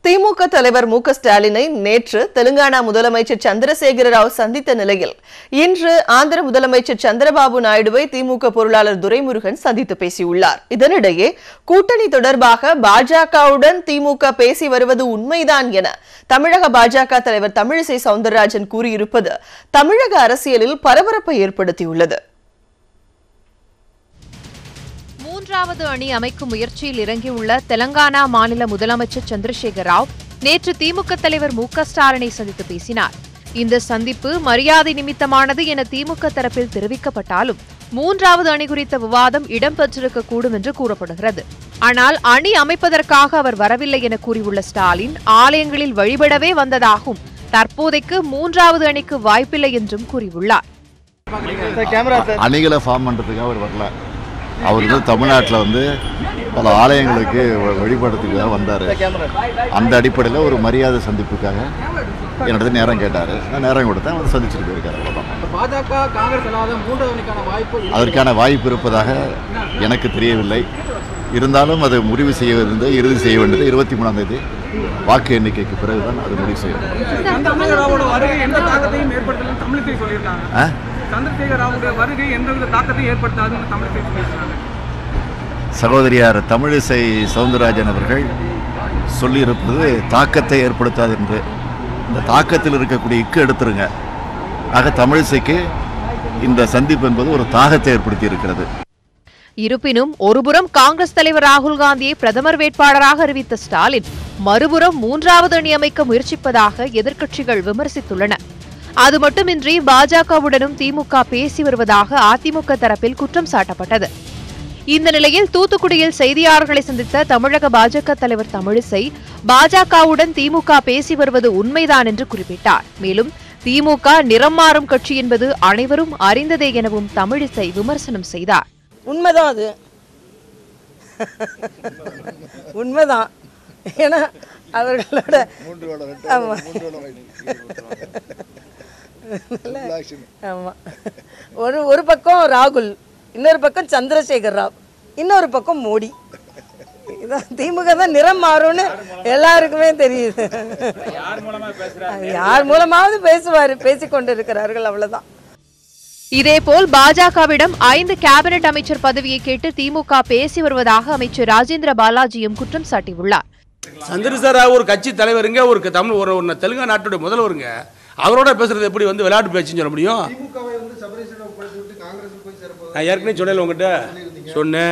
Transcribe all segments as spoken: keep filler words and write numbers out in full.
திமுக தலைவர் மு க ஸ்டாலினை நேற்று தெலுங்கானா முதலமைச்சர் சந்திரசேகர ராவ் சந்தித்த நிலையில் இன்று ஆந்திர முதலமைச்சர் சந்திரபாபு நாயுடுவை திமுக பொருளாளர் துரைமுருகன் சந்தித்து பேசியுள்ளார். இதனிடையே கூட்டணி தொடர்பாக பாஜகவுடன் திமுக பேசி வருவது உண்மைதான் என தமிழக பாஜக தலைவர் தமிழிசை சவுந்தரராஜன் கூறியிருப்பது தமிழக அரசியலில் பரபரப்பை ஏற்படுத்தியுள்ளது. மூன்றாவது அணி அமைக்கும் முயற்சியில் இறங்கியுள்ள தெலங்கானா மாநில முதலமைச்சர் சந்திரசேகர ராவ் நேற்று திமுக தலைவர் மு க ஸ்டாலினை சந்தித்து பேசினார். இந்த சந்திப்பு மரியாதை நிமித்தமானது என திமுக தரப்பில் தெரிவிக்கப்பட்டாலும் மூன்றாவது அணி குறித்த விவாதம் இடம்பெற்றிருக்கக்கூடும் என்று கூறப்படுகிறது. ஆனால் அணி அமைப்பதற்காக அவர் வரவில்லை என கூறியுள்ள ஸ்டாலின் ஆலயங்களில் வழிபடவே வந்ததாகவும் தற்போதைக்கு மூன்றாவது அணிக்கு வாய்ப்பில்லை என்றும் கூறியுள்ளார். அணிகளை ஃபார்ம் பண்றதுக்கு அவர் வரல. அவர் வந்து தமிழ்நாட்டில் வந்து பல ஆலயங்களுக்கு வழிபடுறதுக்காக வந்தார். அந்த அடிப்படையில் ஒரு மரியாதை சந்திப்புக்காக என்னிடத்துல நேரம் கேட்டார். நான் நேரம் கொடுத்தேன். அவர் சந்திச்சுட்டு போயிருக்காரு. அதற்கான வாய்ப்பு இருப்பதாக எனக்கு தெரியவில்லை. இருந்தாலும் அதை முடிவு செய்ய வேண்டியது இறுதி செய்ய வேண்டியது இருபத்தி மூணாம் தேதி வாக்கு எண்ணிக்கைக்கு பிறகுதான் அது முடிவு செய்யணும். சகோதரியார் தமிழிசை சவுந்தரராஜன் அவர்கள் சொல்லியிருப்பது தாக்கத்தை ஏற்படுத்தாது என்று. இந்த தாக்கத்தில் இருக்கக்கூடிய இக்கு எடுத்துருங்க. ஆக தமிழிசைக்கு இந்த சந்திப்பு என்பது ஒரு தாகத்தை ஏற்படுத்தி இருக்கிறது. இருப்பினும் ஒருபுறம் காங்கிரஸ் தலைவர் ராகுல் காந்தியை பிரதமர் வேட்பாளராக அறிவித்த ஸ்டாலின் மறுபுறம் மூன்றாவது அணி அமைக்க முயற்சிப்பதாக எதிர்க்கட்சிகள் விமர்சித்துள்ளன. அது மட்டுமின்றி பாஜகவுடனும் திமுக பேசி வருவதாக அதிமுக தரப்பில் குற்றம் சாட்டப்பட்டது. இந்த நிலையில் தூத்துக்குடியில் செய்தியாளர்களை சந்தித்த தமிழக பாஜக தலைவர் தமிழிசை பாஜகவுடன் திமுக பேசி வருவது உண்மைதான் என்று குறிப்பிட்டார். மேலும் திமுக நிறம் மாறும் கட்சி என்பது அனைவரும் அறிந்ததே எனவும் தமிழிசை விமர்சனம் செய்தார். உண்மைதான், அது உண்மைதான். ஏன்னா அவர்களோட ஆமா ஒரு ஒரு பக்கம் ராகுல், இன்னொரு பக்கம் சந்திரசேகர் ராவ், இன்னொரு பக்கம் மோடி. இதான் திமுக தான் நிறம் மாறும்னு எல்லாருக்குமே தெரியுது. யார் மூலமாவது பேசுவாரு, பேசிக்கொண்டு இருக்கிறார்கள், அவ்வளவுதான். இதேபோல் பாஜகவிடம் ஐந்து கேபினெட் அமைச்சர் பதவியை கேட்டு திமுக பேசி வருவதாக அமைச்சர் ராஜேந்திர பாலாஜியும் குற்றம் சாட்டியுள்ளார். சந்திரசேகர ராவ் ஒரு கட்சி தலைவருங்க, ஒரு தமிழ் ஒரு தெலுங்கானா நாட்டுடைய முதல்வருங்க. அவரோட பேசுறது எப்படி வந்து விளையாட்டு பேச்சுன்னு சொல்ல முடியும்? நான் ஏற்கனவே சொன்னேன், உங்ககிட்ட சொன்னேன்.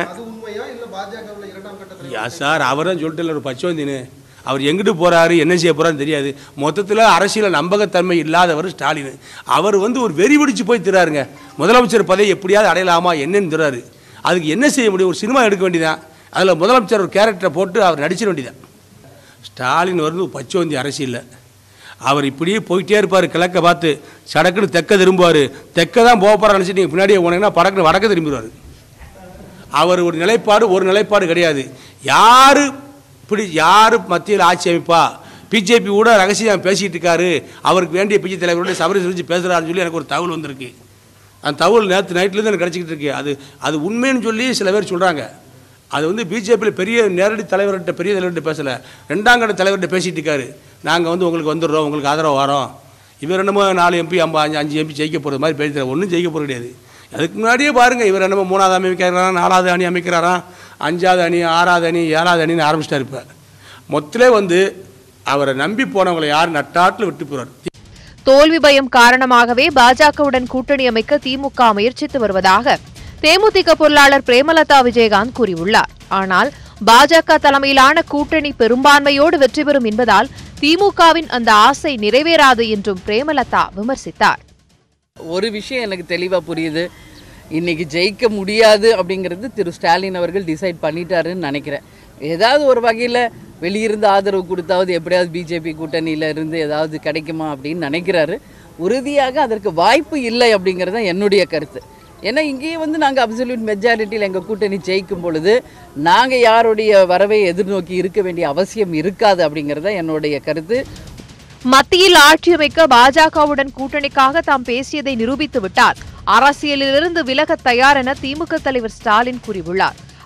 யா சார், அவர் தான் சொல்லிட்டு ஒரு பச்சோந்தின்னு. அவர் எங்கிட்டு போறாரு, என்ன செய்ய போறான்னு தெரியாது. மொத்தத்தில் அரசியல் நம்பகத்தன்மை இல்லாதவர் ஸ்டாலின். அவர் வந்து ஒரு வெறி பிடிச்சு போய் திராருங்க. முதலமைச்சர் பதவி எப்படியாவது அடையலாமா என்னன்னு திராரு. அதுக்கு என்ன செய்ய முடியும்? ஒரு சினிமா எடுக்க வேண்டியதான். அதில் முதலமைச்சர் ஒரு கேரக்டரை போட்டு அவர் நடிச்சிட வேண்டியதான். ஸ்டாலின் வந்து பச்சோந்தி அரசியல். அவர் இப்படியே போயிட்டே இருப்பார். கிழக்க பார்த்து சடக்குன்னு தெற்க திரும்புவார். தெற்க தான் போக போகிறார் நினச்சிட்டு நீங்கள் பின்னாடியே போனீங்கன்னா படக்குன்னு வடக்க திரும்பிடுவார். அவர் ஒரு நிலைப்பாடு ஒரு நிலைப்பாடு கிடையாது. யார் இப்படி யார் மத்தியில் ஆட்சி அமைப்பா, பிஜேபி கூட ரகசியம் பேசிகிட்டு இருக்காரு, அவருக்கு வேண்டிய பிஜே தலைவரோட சபரி செஞ்சு பேசுகிறாருன்னு சொல்லி எனக்கு ஒரு தகவல் வந்திருக்கு. அந்த தகவல் நேற்று நைட்லேருந்து எனக்கு கிடச்சிக்கிட்டு இருக்கு. அது அது உண்மைன்னு சொல்லி சில பேர் சொல்கிறாங்க. அது வந்து பிஜேபியில் பெரிய நேரடி தலைவர்கிட்ட பெரிய தலைவர்கிட்ட பேசலை, ரெண்டாம் கட்ட தலைவர்கிட்ட பேசிகிட்டு இருக்காரு. நாங்கள் வந்து உங்களுக்கு வந்துடுறோம், உங்களுக்கு ஆதரவு வரோம். இவர் என்னமோ நாலு எம்பி ஐம்பது அஞ்சு அஞ்சு எம்பி ஜெயிக்க போகிறது மாதிரி பேசுகிற ஒன்றும் ஜெயிக்க போகிறது கிடையாது. அதுக்கு முன்னாடியே பாருங்கள், இவர் என்னமோ மூணாவது அணி அமைக்கிறாராம், நாலாவது அணி அமைக்கிறாராம், அஞ்சாவது அணி ஆறாவது அணி ஏழாவது அணின்னு ஆரம்பிச்சிட்டார். இப்போ மொத்தத்திலே வந்து அவரை நம்பி போனவங்களை யார் நட்டாட்டில் விட்டு போகிறார். தோல்வி பயம் காரணமாகவே பாஜகவுடன் கூட்டணி அமைக்க திமுக முயற்சித்து வருவதாக தேமுதிக பொருளாளர் பிரேமலதா விஜயகாந்த் கூறியுள்ளார். ஆனால் பாஜக தலைமையிலான கூட்டணி பெரும்பான்மையோடு வெற்றி பெறும் என்பதால் திமுகவின் அந்த ஆசை நிறைவேறாது என்றும் பிரேமலதா விமர்சித்தார். ஒரு விஷயம் எனக்கு தெளிவாக புரியுது. இன்னைக்கு ஜெயிக்க முடியாது அப்படிங்கிறது திரு ஸ்டாலின் அவர்கள் டிசைட் பண்ணிட்டாருன்னு நினைக்கிறேன். ஏதாவது ஒரு வகையில் வெளியிருந்து ஆதரவு கொடுத்தாவது எப்படியாவது பிஜேபி கூட்டணியில் இருந்து ஏதாவது கிடைக்குமா அப்படின்னு நினைக்கிறாரு. உறுதியாக அதற்கு வாய்ப்பு இல்லை அப்படிங்கிறது தான் என்னுடைய கருத்து. ஏன்னா இங்கேயே வந்து நாங்கள் அப்சல்யூட் மெஜாரிட்டியில் எங்கள் கூட்டணி ஜெயிக்கும் பொழுது நாங்கள் யாருடைய வரவை எதிர்நோக்கி இருக்க வேண்டிய அவசியம் இருக்காது அப்படிங்கிறத என்னுடைய கருத்து. மத்தியில் ஆட்சி அமைக்க பாஜகவுடன் கூட்டணிக்காக தாம் பேசியதை நிரூபித்து விட்டார், அரசியலிலிருந்து விலக தயார் என திமுக தலைவர் ஸ்டாலின் கூறியுள்ளார்.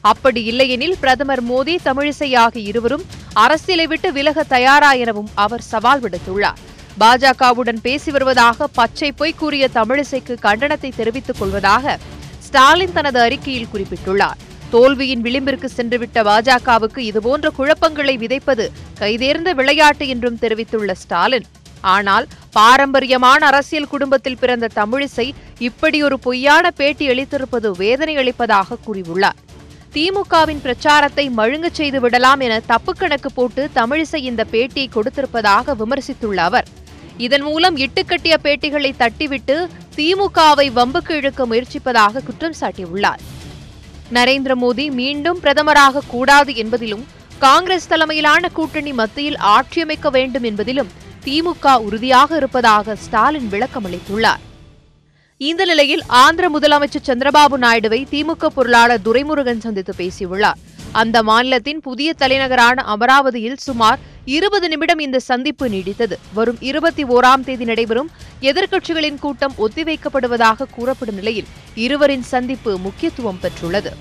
அப்படி இல்லையெனில் பிரதமர் மோடி, தமிழிசை ஆகிய இருவரும் அரசியலை விட்டு விலக தயாரா எனவும் அவர் சவால் விடுத்துள்ளார். பாஜகவுடன் பேசி வருவதாக பச்சை பொய் கூறிய தமிழிசைக்கு கண்டனத்தை தெரிவித்துக் கொள்வதாக ஸ்டாலின் தனது அறிக்கையில் குறிப்பிட்டுள்ளார். தோல்வியின் விளிம்பிற்கு சென்றுவிட்ட பாஜகவுக்கு இதுபோன்ற குழப்பங்களை விதைப்பது கைதேர்ந்த விளையாட்டு என்றும் தெரிவித்துள்ள ஸ்டாலின், ஆனால் பாரம்பரியமான அரசியல் குடும்பத்தில் பிறந்த தமிழிசை இப்படி ஒரு பொய்யான பேட்டி அளித்திருப்பது வேதனை அளிப்பதாக கூறியுள்ளார். திமுகவின் பிரச்சாரத்தை மழுங்கச் செய்து விடலாம் என தப்பு கணக்கு போட்டு தமிழிசை இந்த பேட்டியை கொடுத்திருப்பதாக விமர்சித்துள்ள அவர், இதன் மூலம் இட்டுக்கட்டிய பேட்டிகளை தட்டிவிட்டு திமுகவை வம்புக்கு இழுக்க முயற்சிப்பதாக குற்றம் சாட்டியுள்ளார். நரேந்திர மோடி மீண்டும் பிரதமராக கூடாது என்பதிலும், காங்கிரஸ் தலைமையிலான கூட்டணி மத்தியில் ஆட்சியமைக்க வேண்டும் என்பதிலும் திமுக உறுதியாக இருப்பதாக ஸ்டாலின் விளக்கமளித்துள்ளார். இந்த நிலையில் ஆந்திர முதலமைச்சர் சந்திரபாபு நாயுடுவை திமுக பொருளாளர் துரைமுருகன் சந்தித்து பேசியுள்ளார். அந்த மாநிலத்தின் புதிய தலைநகரான அமராவதியில் சுமார் இருபது நிமிடம் இந்த சந்திப்பு நீடித்தது. வரும் இருபத்தி ஓராம் தேதி நடைபெறும் எதிர்க்கட்சிகளின் கூட்டம் ஒத்திவைக்கப்படுவதாக கூறப்படும் நிலையில் இருவரின் சந்திப்பு முக்கியத்துவம் பெற்றுள்ளது.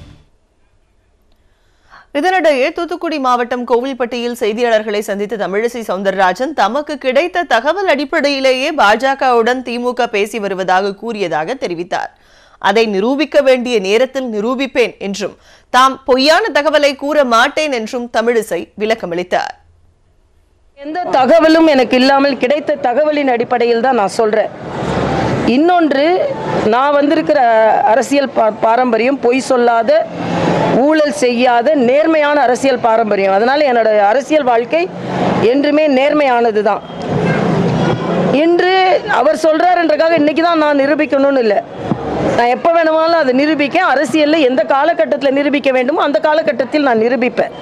இதனிடையே தூத்துக்குடி மாவட்டம் கோவில்பட்டியில் செய்தியாளர்களை சந்தித்த தமிழிசை சவுந்தரராஜன் தமக்கு கிடைத்த தகவல் அடிப்படையிலேயே பாஜகவுடன் திமுக பேசி வருவதாக கூறியதாக தெரிவித்தார். அதை நிரூபிக்க வேண்டிய நேரத்தில் நிரூபிப்பேன் என்றும், தாம் பொய்யான தகவலை கூற மாட்டேன் என்றும் தமிழிசை விளக்கமளித்தார். எந்த தகவலும் எனக்கு இல்லாமல் கிடைத்த தகவலின் அடிப்படையில் தான் நான் சொல்றேன். இன்னொன்று, நான் வந்திருக்கிற அரசியல் பாரம்பரியம் பொய் சொல்லாத, ஊழல் செய்யாத நேர்மையான அரசியல் பாரம்பரியம். அதனால என்னோட அரசியல் வாழ்க்கை என்றுமே நேர்மையானது தான். இன்று அவர் சொல்றார் என்றக்காக இன்னைக்கு தான் நான் நிரூபிக்கணும்னு இல்லை. நான் எப்போ வேணுமானாலும் அதை நிரூபிக்க, அரசியலில் எந்த காலகட்டத்தில் நிரூபிக்க வேண்டுமோ அந்த காலகட்டத்தில் நான் நிரூபிப்பேன்.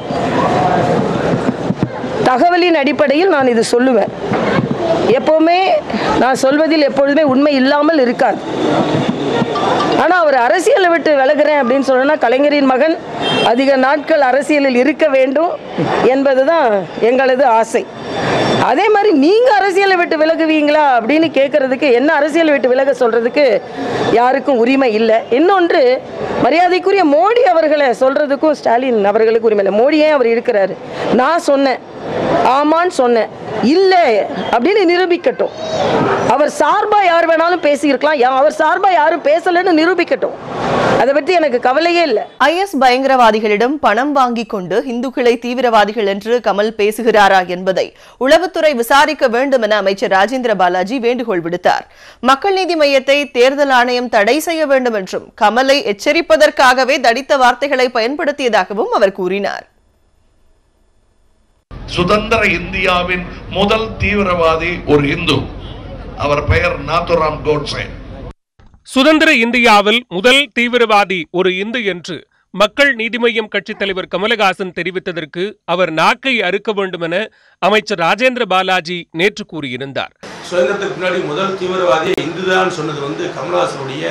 தகவலின் அடிப்படையில் நான் இது சொல்லுவேன். எப்பவுமே நான் சொல்வதில் எப்பொழுதுமே உண்மை இல்லாமல் இருக்காது. ஆனால் அவர் அரசியலை விட்டு விலகிறேன் அப்படின்னு சொன்னா, கலைஞரின் மகன் அதிக நாட்கள் அரசியலில் இருக்க வேண்டும் என்பதுதான் எங்களது ஆசை. அதே மாதிரி நீங்க அரசியலை விட்டு விலகுவீங்களா அப்படின்னு கேட்கறதுக்கு, என்ன அரசியலை விட்டு விலக சொல்றதுக்கு யாருக்கும் உரிமை இல்லை. இன்னொன்று, மரியாதைக்குரிய மோடி அவர்களை சொல்றதுக்கும் ஸ்டாலின் அவர்களுக்கு உரிமை இல்லை. மோடியே அவர் இருக்கிறாரு. நான் சொன்னேன், ஆமான்னு சொன்னேன், இல்லை அப்படின்னு நிரூபிக்கட்டும். அவர் சார்பா யார் வேணாலும் பேசியிருக்கலாம், அவர் சார்பா யாரும் பேசலன்னு நிரூபிக்கட்டும். அதை பற்றி எனக்கு கவலையே இல்லை. ஐ எஸ் பயங்கரவாதிகளிடம் பணம் வாங்கிக் கொண்டு இந்துக்களை தீவிரவாதிகள் என்று கமல் பேசுகிறாரா என்பதை உளவுத்துறை விசாரிக்க வேண்டும் என அமைச்சர் ராஜேந்திர பாலாஜி வேண்டுகோள் விடுத்தார். மக்கள் நீதி மய்யத்தை தேர்தல் ஆணையம் தடை செய்ய வேண்டும் என்றும், கமலை எச்சரிப்பதற்காகவே தடித்த வார்த்தைகளை பயன்படுத்தியதாகவும் அவர் கூறினார். சுதந்திர இந்தியாவின் முதல் தீவிரவாதி ஒரு இந்து. அவர் பெயர் நாத்துராம் கோட்சே. சுதந்திர இந்தியாவில் முதல் தீவிரவாதி ஒரு இந்து என்று மக்கள் நீதி மய்யம் கட்சித் தலைவர் கமலஹாசன் தெரிவித்ததற்கு அவர் நாக்கை அறுக்க வேண்டும் என அமைச்சர் ராஜேந்திர பாலாஜி நேற்று கூறியிருந்தார். சுதந்திரத்துக்கு முன்னாடி முதல் தீவிரவாதியை இந்துதான் சொன்னது வந்து கமலஹாசனுடைய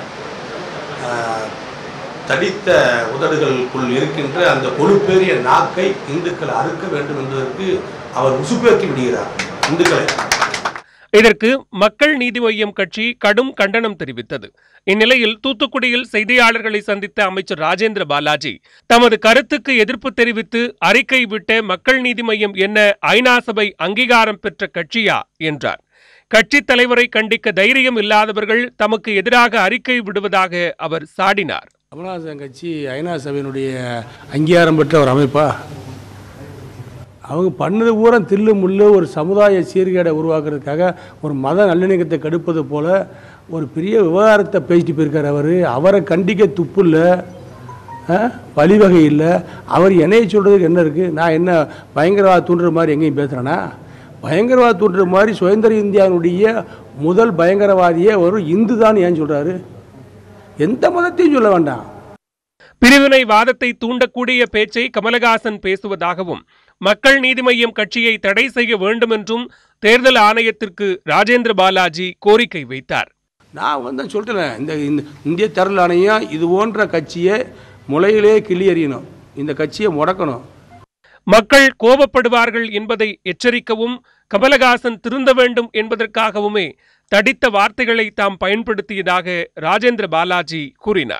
தடித்த உதடுகளுக்குள் இருக்கின்ற அந்த கொழுப்பேறிய நாக்கை இந்துக்கள் அறுக்க வேண்டும் என்பதற்கு அவர் உசுப்பேற்றி விடுகிறார் இந்துக்களை. இதற்கு மக்கள் நீதி மய்யம் கட்சி கடும் கண்டனம் தெரிவித்தது. இந்நிலையில் தூத்துக்குடியில் செய்தியாளர்களை சந்தித்த அமைச்சர் ராஜேந்திர பாலாஜி தமது கருத்துக்கு எதிர்ப்பு தெரிவித்து அறிக்கை விட்ட மக்கள் நீதி மய்யம் என்ன ஐநா சபை அங்கீகாரம் பெற்ற கட்சியா என்றார். கட்சித் தலைவரை கண்டிக்க தைரியம் இல்லாதவர்கள் தமக்கு எதிராக அறிக்கை விடுவதாக அவர் சாடினார். கமலஹாசன் கட்சி ஐநா சபையினுடைய அங்கீகாரம் பெற்ற ஒரு அமைப்பா? அவங்க பண்ணது பூரா தில்லு முள்ளு ஒரு சமுதாய சீர்கேடை உருவாக்குறதுக்காக ஒரு மத நல்லிணக்கத்தை கெடுப்பது போல ஒரு பெரிய விவகாரத்தை பேசிட்டு போயிருக்கார். அவர் அவரை கண்டிக்க துப்பு இல்லை, வழிவகை இல்லை. அவர் என்னையை சொல்கிறதுக்கு என்ன இருக்குது? நான் என்ன பயங்கரவாத தூண்டுற மாதிரி எங்கேயும் பேசுகிறேன்னா? பயங்கரவாத தூண்டுற மாதிரி சுதந்திர இந்தியாவுடைய முதல் பயங்கரவாதியே ஒரு இந்து தான் ஏன் சொல்கிறாரு? எந்த மதத்தையும் சொல்ல வேண்டாம். பிரிவினைவாதத்தை தூண்டக்கூடிய பேச்சை கமலஹாசன் பேசுவதாகவும், மக்கள் நீதி மய்யம் கட்சியை தடை செய்ய வேண்டும் என்றும் தேர்தல் ஆணையத்திற்கு ராஜேந்திர பாலாஜி கோரிக்கை வைத்தார். நான் வந்து சொல்லிட்டேன், இந்த இந்திய தேர்தல் ஆணையம் இது போன்ற கட்சியை முளையிலே கிள்ளி எறியணும், இந்த கட்சியை முடக்கணும். மக்கள் கோபப்படுவார்கள் என்பதை எச்சரிக்கவும், கமலஹாசன் திருந்த வேண்டும் என்பதற்காகவுமே தடித்த வார்த்தைகளை தாம் பயன்படுத்தியதாக ராஜேந்திர பாலாஜி கூறினார்.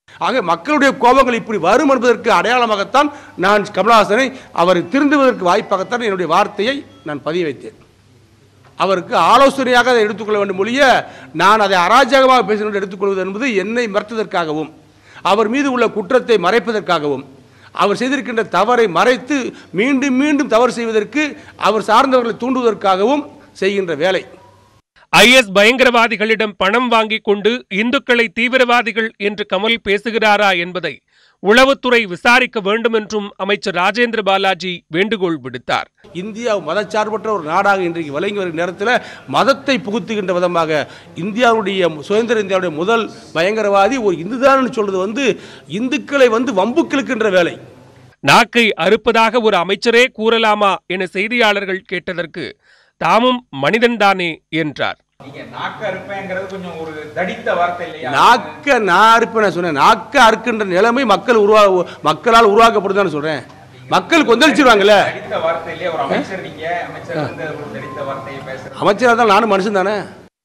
ஆக மக்களுடைய கோபங்கள் இப்படி வரும் என்பதற்கு அடையாளமாகத்தான் நான் கமலஹாசனை அவர் திருந்துவதற்கு வாய்ப்பாகத்தான் என்னுடைய வார்த்தையை நான் பதிய வைத்தேன். அவருக்கு ஆலோசனையாக அதை எடுத்துக்கொள்ள வேண்டும் ஒழிய நான் அதை அராஜகமாக பேசினோடு எடுத்துக்கொள்வது என்பது என்னை மறுத்ததற்காகவும் அவர் மீது உள்ள குற்றத்தை மறைப்பதற்காகவும் அவர் செய்திருக்கின்ற தவறை மறைத்து மீண்டும் மீண்டும் தவறு செய்வதற்கு அவர் சார்ந்தவர்களை தூண்டுவதற்காகவும் செய்கின்ற வேலை. ஐ எஸ் பயங்கரவாதிகளிடம் பணம் வாங்கிக் கொண்டு இந்துக்களை தீவிரவாதிகள் என்று கமல் பேசுகிறாரா என்பதை உளவுத்துறை விசாரிக்க வேண்டும் என்றும் அமைச்சர் ராஜேந்திர பாலாஜி வேண்டுகோள் விடுத்தார். இந்தியா மதச்சார்பற்ற ஒரு நாடாக இன்றைக்கு விளங்கி வருகிற நேரத்தில் மதத்தை புகுத்துகின்ற விதமாக இந்தியாவுடைய சுதந்திர இந்தியாவுடைய முதல் பயங்கரவாதி ஒரு இந்துதான் சொல்றது வந்து இந்துக்களை வந்து வம்புக்கிழுக்கின்ற வேலை. நாக்கை அறுப்பதாக ஒரு அமைச்சரே கூறலாமா என செய்தியாளர்கள் கேட்டதற்கு தாமும் மனிதன்தானே என்றார். நாக்க நான் அறுப்பேன் சொன்னேன். நாக்க அறுக்கின்ற நிலைமை மக்கள் உருவா மக்களால் உருவாக்கப்படுதுன்னு சொல்றேன். மக்கள் கொந்தளிச்சிருவாங்கல்ல. அமைச்சராக தான் நானும் மனுஷன் தானே.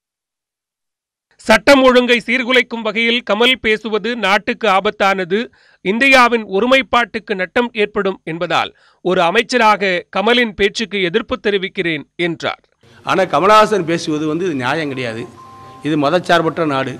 சட்டம் ஒழுங்கை சீர்குலைக்கும் வகையில் கமல் பேசுவது நாட்டுக்கு ஆபத்தானது, இந்தியாவின் ஒருமைப்பாட்டுக்கு நட்டம் ஏற்படும் என்பதால் ஒரு அமைச்சராக கமலின் பேச்சுக்கு எதிர்ப்பு தெரிவிக்கிறேன் என்றார். ஆனால் கமலஹாசன் பேசுவது வந்து இது நியாயம் கிடையாது. இது மதச்சார்பற்ற நாடு.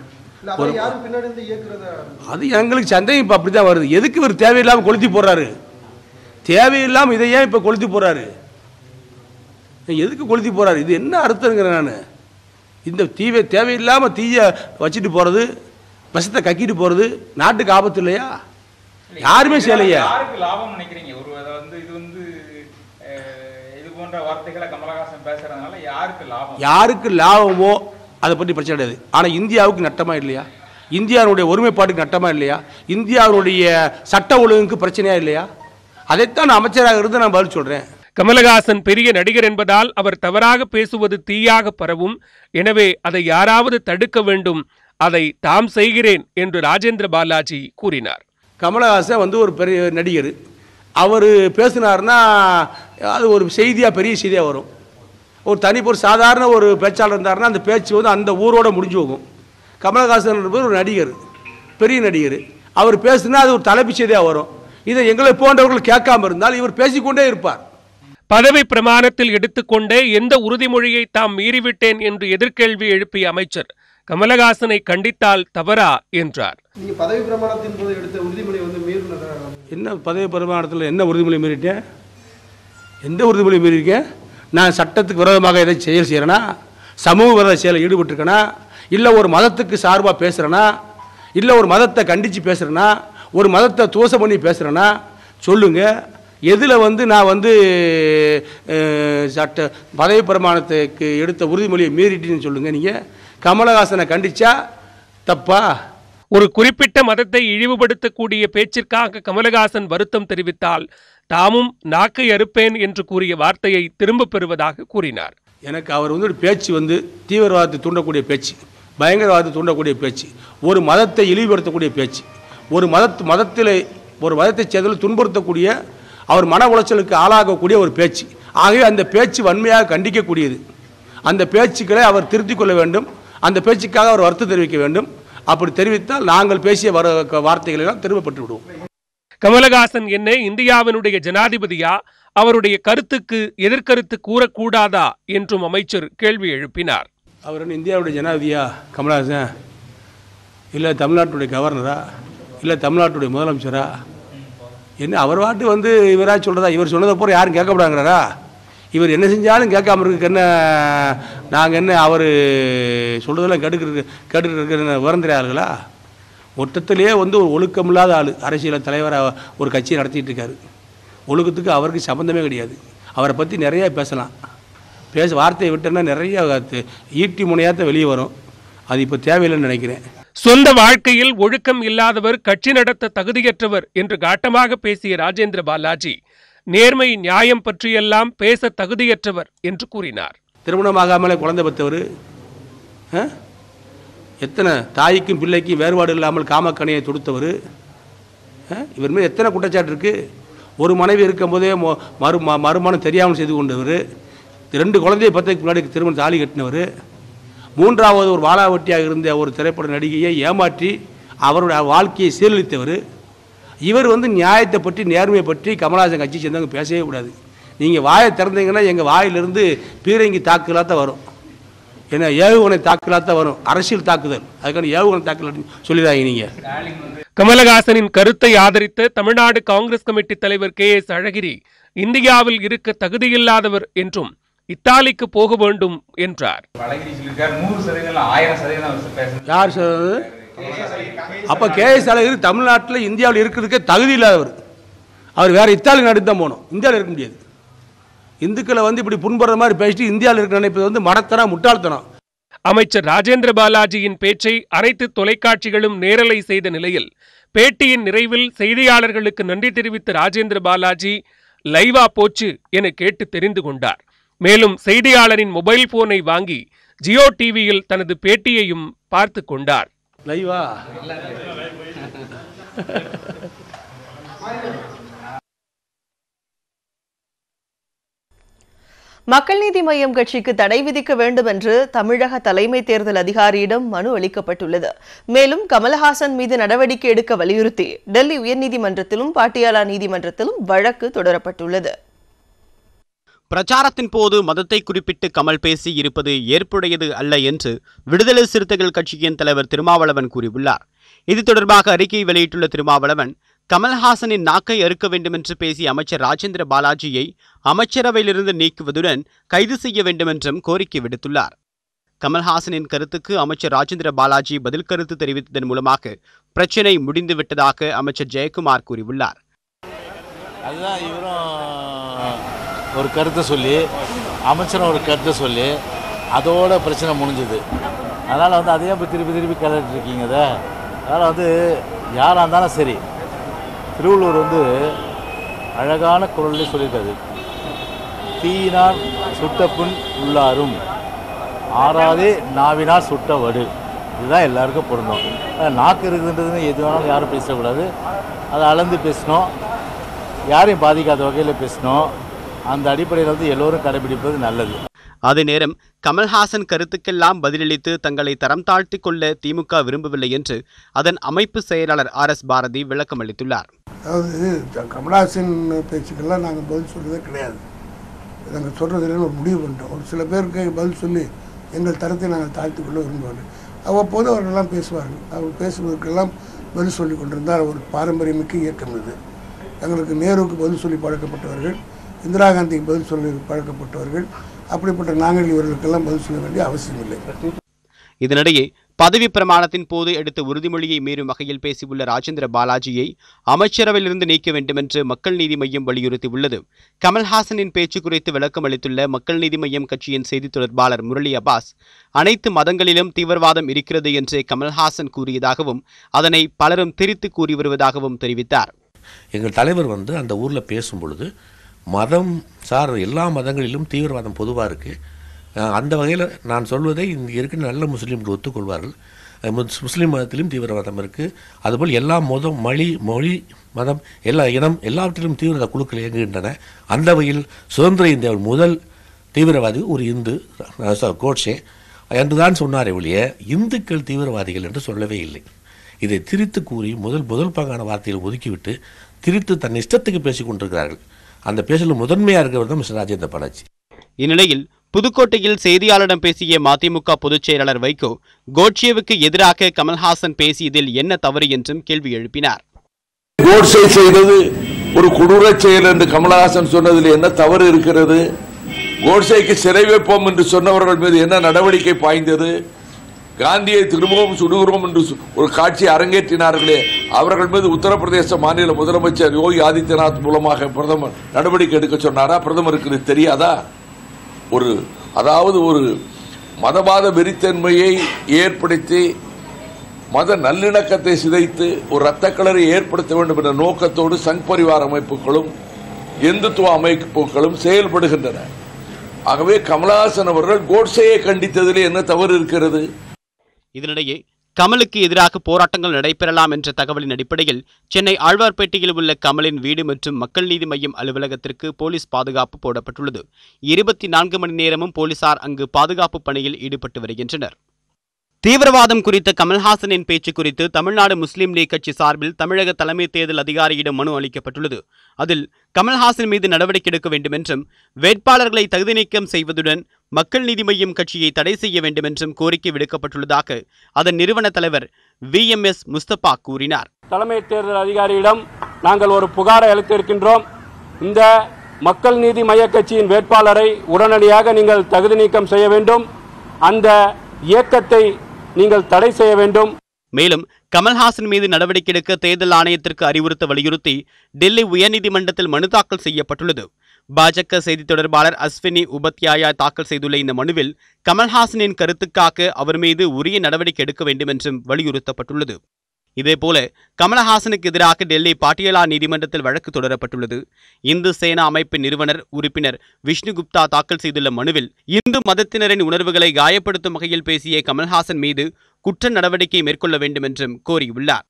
அது எங்களுக்கு சந்தேகம் இப்போ அப்படி தான் வருது. எதுக்கு இவர் தேவையில்லாமல் கொளுத்தி போடுறாரு? தேவையில்லாமல் இதை ஏன் இப்போ கொளுத்தி போடுறாரு? எதுக்கு கொளுத்தி போடுறாரு? இது என்ன அர்த்தங்கிறேன் நான். இந்த தீவை தேவையில்லாமல் தீயை வச்சுட்டு போகிறது, விஷத்தை கக்கிட்டு போகிறது நாட்டுக்கு ஆபத்து இல்லையா? யாருமே செய்யலையா? லாபம் நினைக்கிறீங்க? ஒரு வந்து இது வந்து இது போன்ற வார்த்தைகளை கமலஹாசன் பேசுறதுனால யாருக்கு லாபம்? யாருக்கு லாபமோ அதை பற்றி பிரச்சனை கிடையாது. ஆனால் இந்தியாவுக்கு நட்டமா இல்லையா? இந்தியாவுடைய ஒருமைப்பாட்டுக்கு நட்டமா இல்லையா? இந்தியாவுடைய சட்ட ஒழுங்குக்கு பிரச்சனையா இல்லையா? அதைத்தான் நான் அமைச்சராக இருந்து நான் பதில் சொல்றேன். கமலஹாசன் பெரிய நடிகர் என்பதால் அவர் தவறாக பேசுவது தீயாக பரவும். எனவே அதை யாராவது தடுக்க வேண்டும். அதை தாம் செய்கிறேன் என்று ராஜேந்திர பாலாஜி கூறினார். கமலஹாசன் வந்து ஒரு பெரிய நடிகர். அவர் பேசினார்னா அது ஒரு செய்தியாக பெரிய செய்தியாக வரும். ஒரு தனி ஒரு சாதாரண ஒரு பேச்சாளர் இருந்தார்னா அந்த பேச்சு வந்து அந்த ஊரோட முடிஞ்சு போகும். கமலஹாசன் என்பது ஒரு நடிகர், பெரிய நடிகர். அவர் பேசுனா அது ஒரு தலைப்பு செய்தியாக வரும். இதை எங்களை போன்றவர்கள் கேட்காம இருந்தால் இவர் பேசிக்கொண்டே இருப்பார். பதவி பிரமாணத்தில் எடுத்துக்கொண்டே எந்த உறுதிமொழியை தாம் மீறிவிட்டேன் என்று எதிர்கேள்வி எழுப்பிய அமைச்சர் கமலஹாசனை கண்டித்தால் தவறா என்றார். பதவி பிரமாணத்தின் போது எடுத்த உறுதிமொழி வந்து மீறினதா? என்ன பதவி பிரமாணத்தில் என்ன உறுதிமொழி மீறிட்டேன்? எந்த உறுதிமொழி மீறியிருக்கேன்? நான் சட்டத்துக்கு விரோதமாக எதை செயல் செய்கிறேனா? சமூக விரோத செயலில் ஈடுபட்டிருக்கேனா? இல்லை ஒரு மதத்துக்கு சார்பாக பேசுகிறேனா? இல்லை ஒரு மதத்தை கண்டித்து பேசுகிறேனா? ஒரு மதத்தை தோசம் பண்ணி பேசுகிறேனா? சொல்லுங்கள். எதில் வந்து நான் வந்து சட்ட பதவி பிரமாணத்துக்கு எடுத்த உறுதிமொழியை மீறிட்டேன்னு சொல்லுங்கள். நீங்கள் கமலஹாசனை கண்டிச்சா தப்பா? ஒரு குறிப்பிட்ட மதத்தை இழிவுபடுத்தக்கூடிய பேச்சிற்காக கமலஹாசன் வருத்தம் தெரிவித்தால் தாமும் நாக்கை அறுப்பேன் என்று கூறிய வார்த்தையை திரும்பப் பெறுவதாக கூறினார். எனக்கு அவர் வந்து ஒரு பேச்சு வந்து தீவிரவாதத்தை தூண்டக்கூடிய பேச்சு, பயங்கரவாதத்தை தூண்டக்கூடிய பேச்சு, ஒரு மதத்தை இழிவுபடுத்தக்கூடிய பேச்சு, ஒரு மதத்து மதத்தில் ஒரு மதத்தை சேர்ந்ததில் துன்புறுத்தக்கூடிய அவர் மன உளைச்சலுக்கு ஆளாகக்கூடிய ஒரு பேச்சு. ஆகவே அந்த பேச்சு வன்மையாக கண்டிக்கக்கூடியது. அந்த பேச்சுக்களை அவர் திருத்திக் கொள்ள வேண்டும். அந்த பேச்சுக்காக அவர் வருத்தம் தெரிவிக்க வேண்டும். அப்படி தெரிவித்தால் நாங்கள் பேசிய வார்த்தைகளை எல்லாம் திரும்பப்பட்டு விடுவோம். கமலஹாசன் என்ன இந்தியாவினுடைய ஜனாதிபதியா? அவருடைய கருத்துக்கு எதிர்கருத்து கூறக்கூடாதா என்றும் அமைச்சர் கேள்வி எழுப்பினார். அவர் இந்தியாவுடைய ஜனாதிபதியா கமலஹாசன்? இல்லை தமிழ்நாட்டுடைய கவர்னரா? இல்லை தமிழ்நாட்டுடைய முதலமைச்சரா? என்ன அவர் வாட்டு வந்து இவராக சொல்கிறதா? இவர் சொன்னதை போகிற யாரும் கேட்கப்படாங்கிறாரா? இவர் என்ன செஞ்சாலும் கேட்காம இருக்கு என்ன? நாங்கள் என்ன அவர் சொல்கிறதெல்லாம் கேட்டுக்கிட்டு கேட்டுக்கிட்டு இருக்கிற விவரந்திர ஆளுகளா? மொத்தத்திலேயே வந்து ஒரு ஒழுக்கமில்லாத ஆள் அரசியல் தலைவராக ஒரு கட்சியை நடத்திட்டு இருக்காரு. ஒழுக்கத்துக்கு அவருக்கு சம்பந்தமே கிடையாது. அவரை பற்றி நிறையா பேசலாம். பேச வார்த்தையை விட்டோன்னா நிறைய ஈட்டி முனையாத்த வெளியே வரும். அது இப்போ தேவையில்லைன்னு நினைக்கிறேன். சொந்த வாழ்க்கையில் ஒழுக்கம் இல்லாதவர் கட்சி நடத்த தகுதியற்றவர் என்று காட்டமாக பேசிய ராஜேந்திர பாலாஜி நேர்மை நியாயம் பற்றியெல்லாம் பேச தகுதியற்றவர் என்று கூறினார். திருமணமாகாமலே குழந்தை பெற்றவர், எத்தனை தாய்க்கும் பிள்ளைக்கும் வேறுபாடு இல்லாமல் காமக்கணையை தொடுத்தவர், இவர் மீது எத்தனை குற்றச்சாட்டு இருக்குது. ஒரு மனைவி இருக்கும்போதே மறு மறுமணம் தெரியாமல் செய்து கொண்டவர், ரெண்டு குழந்தையை பத்துக்கு முன்னாடி திருமணம் தாலி கட்டினவர், மூன்றாவது ஒரு வாளாவட்டியாக இருந்த ஒரு திரைப்பட நடிகையை ஏமாற்றி அவருடைய வாழ்க்கையை சீரழித்தவர். இவர் வந்து நியாயத்தை பற்றி நேர்மையை பற்றி கமலஹாசன் கட்சி சேர்ந்தவங்க பேசவே கூடாது. நீங்கள் வாயை திறந்தீங்கன்னா எங்கள் வாயிலிருந்து பீரங்கி தாக்குதலாக தான் வரும், ஏன்னா ஏவுகணை தாக்குதலாக தான் வரும், அரசியல் தாக்குதல். அதுக்கான ஏவுகணை தாக்குதல் சொல்லிடாங்க நீங்கள். கமலஹாசனின் கருத்தை ஆதரித்த தமிழ்நாடு காங்கிரஸ் கமிட்டி தலைவர் கே எஸ் அழகிரி இந்தியாவில் இருக்க தகுதியில்லாதவர் என்றும் இத்தாலிக்கு போக வேண்டும் என்றார். யார் சொல்றது? அப்ப கே எஸ் அழகிரி தமிழ்நாட்டில் இந்தியாவில் இருக்கிறதுக்கே தகுதி இல்லாதவர். அவர் வேற இத்தாலி நாடு தான் போகணும், இந்தியாவில் இருக்க முடியாது. இந்துக்களை வந்து இப்படி புண்படுற மாதிரி பேசிட்டு இந்தியாவில் இருக்க நினைப்பது வந்து மடத்தனம், முட்டாள்தனம். அமைச்சர் ராஜேந்திர பாலாஜியின் பேச்சை அனைத்து தொலைக்காட்சிகளும் நேரலை செய்த நிலையில் பேட்டியின் நிறைவில் செய்தியாளர்களுக்கு நன்றி தெரிவித்த ராஜேந்திர பாலாஜி லைவா போச்சு என கேட்டு தெரிந்து கொண்டார். மேலும் செய்தியாளரின் மொபைல் போனை வாங்கி ஜியோ டிவியில் தனது பேட்டியையும் பார்த்து கொண்டார். லைவா மக்கள் நீதி மய்யம் கட்சிக்கு தடை விதிக்க வேண்டும் என்று தமிழக தலைமை தேர்தல் அதிகாரியிடம் மனு அளிக்கப்பட்டுள்ளது. மேலும் கமலஹாசன் மீது நடவடிக்கை எடுக்க வலியுறுத்தி டெல்லி உயர்நீதிமன்றத்திலும் பாட்டியாலா நீதிமன்றத்திலும் வழக்கு தொடரப்பட்டுள்ளது. பிரச்சாரத்தின் போது மதத்தை குறிப்பிட்டு கமல் பேசி இருப்பது ஏற்புடையது அல்ல என்று விடுதலை சிறுத்தைகள் கட்சியின் தலைவர் திருமாவளவன் கூறியுள்ளார். இது தொடர்பாக அறிக்கை வெளியிட்டுள்ள திருமாவளவன், கமல்ஹாசனின் நாக்கை அறுக்க வேண்டும் என்று பேசிய அமைச்சர் ராஜேந்திர பாலாஜியை அமைச்சரவையிலிருந்து நீக்குவதுடன் கைது செய்ய வேண்டும் என்றும் கோரிக்கை விடுத்துள்ளார். கமல்ஹாசனின் கருத்துக்கு அமைச்சர் ராஜேந்திர பாலாஜி பதில் கருத்து தெரிவித்ததன் மூலமாக பிரச்சினை முடிந்துவிட்டதாக அமைச்சர் ஜெயக்குமார் கூறியுள்ளார். அதுதான் இவரும் ஒரு கருத்தை சொல்லி அமைச்சரும் ஒரு கருத்தை சொல்லி அதோட பிரச்சனை முடிஞ்சுது. அதனால் வந்து அதையும் இப்போ திருப்பி திருப்பி கிளறிட்டு இருக்கீங்க. அதை அதனால் வந்து யாராக இருந்தாலும் சரி, திருவள்ளுவர் வந்து அழகான குரல்லே சொல்லியிருக்காரு, தீயினால் சுட்ட புண் உள்ளாரும் ஆறாதே நாவினால் சுட்ட வடு. இதுதான் எல்லாருக்கும் பொருந்தும். நாக்கு இருக்குதுன்றதுன்னு எது வேணாலும் யாரும் பேசக்கூடாது, அதை அளந்து பேசணும், யாரையும் பாதிக்காத வகையில் பேசணும். அந்த அடிப்படையில் வந்து எல்லோரும் கடைபிடிப்பது நல்லது. அதே நேரம் கமல்ஹாசன் கருத்துக்கெல்லாம் பதிலளித்து தங்களை தரம் தாழ்த்தி கொள்ள திமுக விரும்பவில்லை என்று அதன் அமைப்பு செயலாளர் ஆர் எஸ் பாரதி விளக்கம் அளித்துள்ளார். அதாவது கமல்ஹாசன் பேச்சுக்கெல்லாம் நாங்கள் பதில் சொல்றதே கிடையாது. நாங்கள் சொல்றதுல ஒரு முடிவு பண்ணிட்டோம். ஒரு சில பேருக்கு பதில் சொல்லி எங்கள் தரத்தை நாங்கள் தாழ்த்தி கொள்ள விரும்புவார்கள். அவ்வப்போது அவர்களெல்லாம் பேசுவார்கள். அவர் பேசுவதற்கெல்லாம் பதில் சொல்லி கொண்டிருந்தால் ஒரு பாரம்பரியமிக்க இயக்கம் இது. எங்களுக்கு நேருவுக்கு பதில் சொல்லி பழக்கப்பட்டவர்கள், இந்திரா காந்திக்கு பதில் சொல்லி பழக்கப்பட்டவர்கள். அப்படிப்பட்ட நாங்கள் இவர்களுக்கெல்லாம் பதில் சொல்ல வேண்டிய அவசியம் இல்லை. இதனிடையே பதவி பிரமாணத்தின் போது எடுத்த உறுதிமொழியை மீறும் வகையில் பேசியுள்ள ராஜேந்திர பாலாஜியை அமைச்சரவையிலிருந்து நீக்க வேண்டும் என்று மக்கள் நீதி மய்யம் வலியுறுத்தியுள்ளது. கமல்ஹாசனின் பேச்சு குறித்து விளக்கம் அளித்துள்ள மக்கள் நீதி மய்யம் கட்சியின் செய்தி தொடர்பாளர் முரளி அப்பாஸ், அனைத்து மதங்களிலும் தீவிரவாதம் இருக்கிறது என்று கமல்ஹாசன் கூறியதாகவும் அதனை பலரும் திரித்து கூறி வருவதாகவும் தெரிவித்தார். எங்கள் தலைவர் வந்து அந்த ஊரில் பேசும் பொழுது மதம் சார் எல்லா மதங்களிலும் தீவிரவாதம் பொதுவாக இருக்குது. அந்த வகையில் நான் சொல்வதை இங்கே இருக்கிற நல்ல முஸ்லீம்கள் ஒத்துக்கொள்வார்கள். முஸ்லீம் மதத்திலும் தீவிரவாதம் இருக்குது. அதுபோல் எல்லா மதம் மொழி மொழி மதம் எல்லா இனம் எல்லாவற்றிலும் தீவிரவாத குழுக்கள் இயங்குகின்றன. அந்த வகையில் சுதந்திர இந்தியாவில் முதல் தீவிரவாதி ஒரு இந்து கோட்சே என்று தான் சொன்னாரே ஒழிய இந்துக்கள் தீவிரவாதிகள் என்று சொல்லவே இல்லை. இதை திரித்து கூறி முதல் முதல் பங்கான வார்த்தையில் ஒதுக்கிவிட்டு திரித்து தன் இஷ்டத்துக்கு பேசிக் கொண்டிருக்கிறார்கள். அந்த பேசல முதன்மையாக இருக்கிறவர் தான் மிஸ்டர் ராஜேந்திர பாலாஜி. இந்நிலையில் புதுக்கோட்டையில் செய்தியாளரிடம் பேசிய மதிமுக பொதுச் செயலாளர் வைகோ, கோட்சேவுக்கு எதிராக கமல்ஹாசன் பேசியதில் என்ன தவறு என்றும் கேள்வி எழுப்பினார். கோட்சே செய்தது ஒரு கொடூர செயல் என்று கமல்ஹாசன் சொன்னதில் என்ன தவறு இருக்கிறது? கோட்சேக்கு சிறை வைப்போம் என்று சொன்னவர்கள் மீது என்ன நடவடிக்கை பாய்ந்தது? காந்தியை திரும்பவும் சுடுகிறோம் என்று ஒரு காட்சி அரங்கேற்றினார்களே, அவர்கள் மீது உத்தரப்பிரதேச மாநில முதலமைச்சர் யோகி ஆதித்யநாத் மூலமாக பிரதமர் நடவடிக்கை எடுக்க சொன்னாரா? பிரதமருக்கு தெரியாதா? ஒரு அதாவது ஒரு மதவாத வெறித்தன்மையை ஏற்படுத்தி மத நல்லிணக்கத்தை சிதைத்து ஒரு இரத்தக்களரை ஏற்படுத்த வேண்டும் என்ற நோக்கத்தோடு சங் பரிவார அமைப்புகளும் இந்துத்துவ அமைப்புகளும் செயல்படுகின்றன. ஆகவே கமல்ஹாசன் அவர்கள் கோட்சேயை கண்டித்ததிலே என்ன தவறு இருக்கிறது? இதனிடையே கமலுக்கு எதிராக போராட்டங்கள் நடைபெறலாம் என்ற தகவலின் அடிப்படையில் சென்னை ஆழ்வார்பேட்டையில் உள்ள கமலின் வீடு மற்றும் மக்கள் நீதி மய்யம் அலுவலகத்திற்கு போலீஸ் பாதுகாப்பு போடப்பட்டுள்ளது. இருபத்தி நான்கு மணி நேரமும் போலீசார் அங்கு பாதுகாப்பு பணியில் ஈடுபட்டு வருகின்றனர். தீவிரவாதம் குறித்த கமல்ஹாசனின் பேச்சு குறித்து தமிழ்நாடு முஸ்லிம் லீக் கட்சி சார்பில் தமிழக தலைமை தேர்தல் அதிகாரியிடம் மனு அளிக்கப்பட்டுள்ளது. அதில் கமல்ஹாசன் மீது நடவடிக்கை எடுக்க வேண்டும் என்றும் வேட்பாளர்களை தகுதி நீக்கம் செய்வதுடன் மக்கள் நீதி மய்யம் கட்சியை தடை செய்ய வேண்டும் என்றும் கோரிக்கை விடுக்கப்பட்டுள்ளதாக அதன் நிறுவன தலைவர் வி எம் எஸ் முஸ்தபா கூறினார். தலைமை தேர்தல் அதிகாரியிடம் நாங்கள் ஒரு புகாரை அளித்திருக்கின்றோம். இந்த மக்கள் நீதி மய்ய கட்சியின் வேட்பாளரை உடனடியாக நீங்கள் தகுதி நீக்கம் செய்ய வேண்டும். அந்த இயக்கத்தை நீங்கள் தடை செய்ய வேண்டும். மேலும் கமல்ஹாசன் மீது நடவடிக்கை எடுக்க தேர்தல் ஆணையத்திற்கு அறிவுறுத்த வலியுறுத்தி டெல்லி உயர்நீதிமன்றத்தில் மனு தாக்கல் செய்யப்பட்டுள்ளது. பாஜக செய்தி தொடர்பாளர் அஸ்வினி உபத்யாயா தாக்கல் செய்துள்ள இந்த மனுவில் கமல்ஹாசனின் கருத்துக்காக அவர் மீது உரிய நடவடிக்கை எடுக்க வேண்டும் என்றும் வலியுறுத்தப்பட்டுள்ளது. இதேபோல கமலஹாசனுக்கு எதிராக டெல்லி பாட்டியாலா நீதிமன்றத்தில் வழக்கு தொடரப்பட்டுள்ளது. இந்து சேனா அமைப்பின் நிறுவனர் உறுப்பினர் விஷ்ணு குப்தா தாக்கல் செய்துள்ள மனுவில் இந்து மதத்தினரின் உணர்வுகளை காயப்படுத்தும் வகையில் பேசிய கமல்ஹாசன் மீது குற்ற நடவடிக்கை மேற்கொள்ள வேண்டும் என்றும் கோரியுள்ளார்.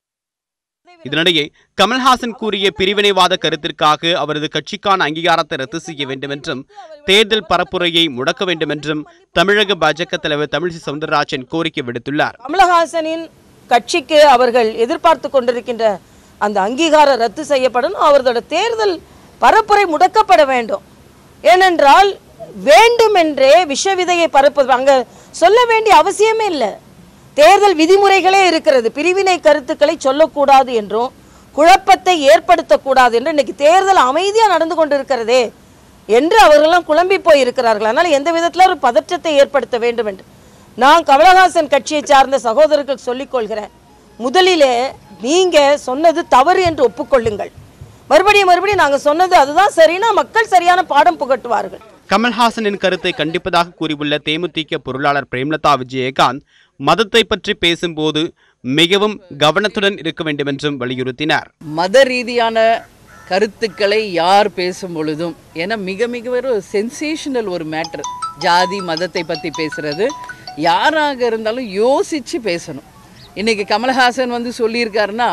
இதனிடையே கமல்ஹாசன் கூறிய பிரிவினைவாத கருத்திற்காக அவரது கட்சிக்கான அங்கீகாரத்தை ரத்து செய்ய வேண்டும் என்றும் தேர்தல் பரப்புரையை முடக்க வேண்டும் என்றும் தமிழக பாஜக தலைவர் தமிழிசை சவுந்தரராஜன் கோரிக்கை விடுத்துள்ளார். கமலஹாசனின் கட்சிக்கு அவர்கள் எதிர்பார்த்து கொண்டிருக்கின்ற அந்த அங்கீகாரம் ரத்து செய்யப்படணும். அவர்களோட தேர்தல் பரப்புரை முடக்கப்பட வேண்டும். ஏனென்றால் வேண்டுமென்றே விஷ விதையை பரப்புவது அங்க சொல்ல வேண்டிய அவசியமே இல்லை. தேர்தல் விதிமுறைகளே இருக்கிறது. பிரிவினை கருத்துக்களை சொல்லக்கூடாது என்றும் குழப்பத்தை ஏற்படுத்தக்கூடாது என்று இன்னைக்கு தேர்தல் அமைதியா நடந்து கொண்டிருக்கிறதே என்று அவர்களெல்லாம் குழம்பி போய் இருக்கிறார்கள். அதனால எந்த விதத்தில் ஒரு பதற்றத்தை ஏற்படுத்த வேண்டும் என்று நான் கமலஹாசன் கட்சியை சார்ந்த சகோதரர்களுக்கு சொல்லிக் கொள்கிறேன். முதலிலே நீங்க சொன்னது தவறு என்று ஒப்புக்கொள்ளுங்கள். மறுபடியும் மறுபடியும் நாங்க சொன்னது அதுதான் சரினா மக்கள் சரியான பாடம் புகட்டுவார்கள். கமல்ஹாசனின் கருத்தை கண்டிப்பதாக கூறியுள்ள தேமுதிக பொருளாளர் பிரேமலதா விஜயகாந்த் மதத்தை பற்றி பேசும்போது மிகவும் கவனத்துடன் இருக்க வேண்டும் என்றும் வலியுறுத்தினார். மத ரீதியான கருத்துக்களை யார் பேசும் பொழுதும் ஏன்னா மிக மிக ஒரு சென்சேஷனல் ஒரு மேட்டர். ஜாதி மதத்தை பற்றி பேசுறது யாராக இருந்தாலும் யோசிச்சு பேசணும். இன்னைக்கு கமல்ஹாசன் வந்து சொல்லியிருக்காருன்னா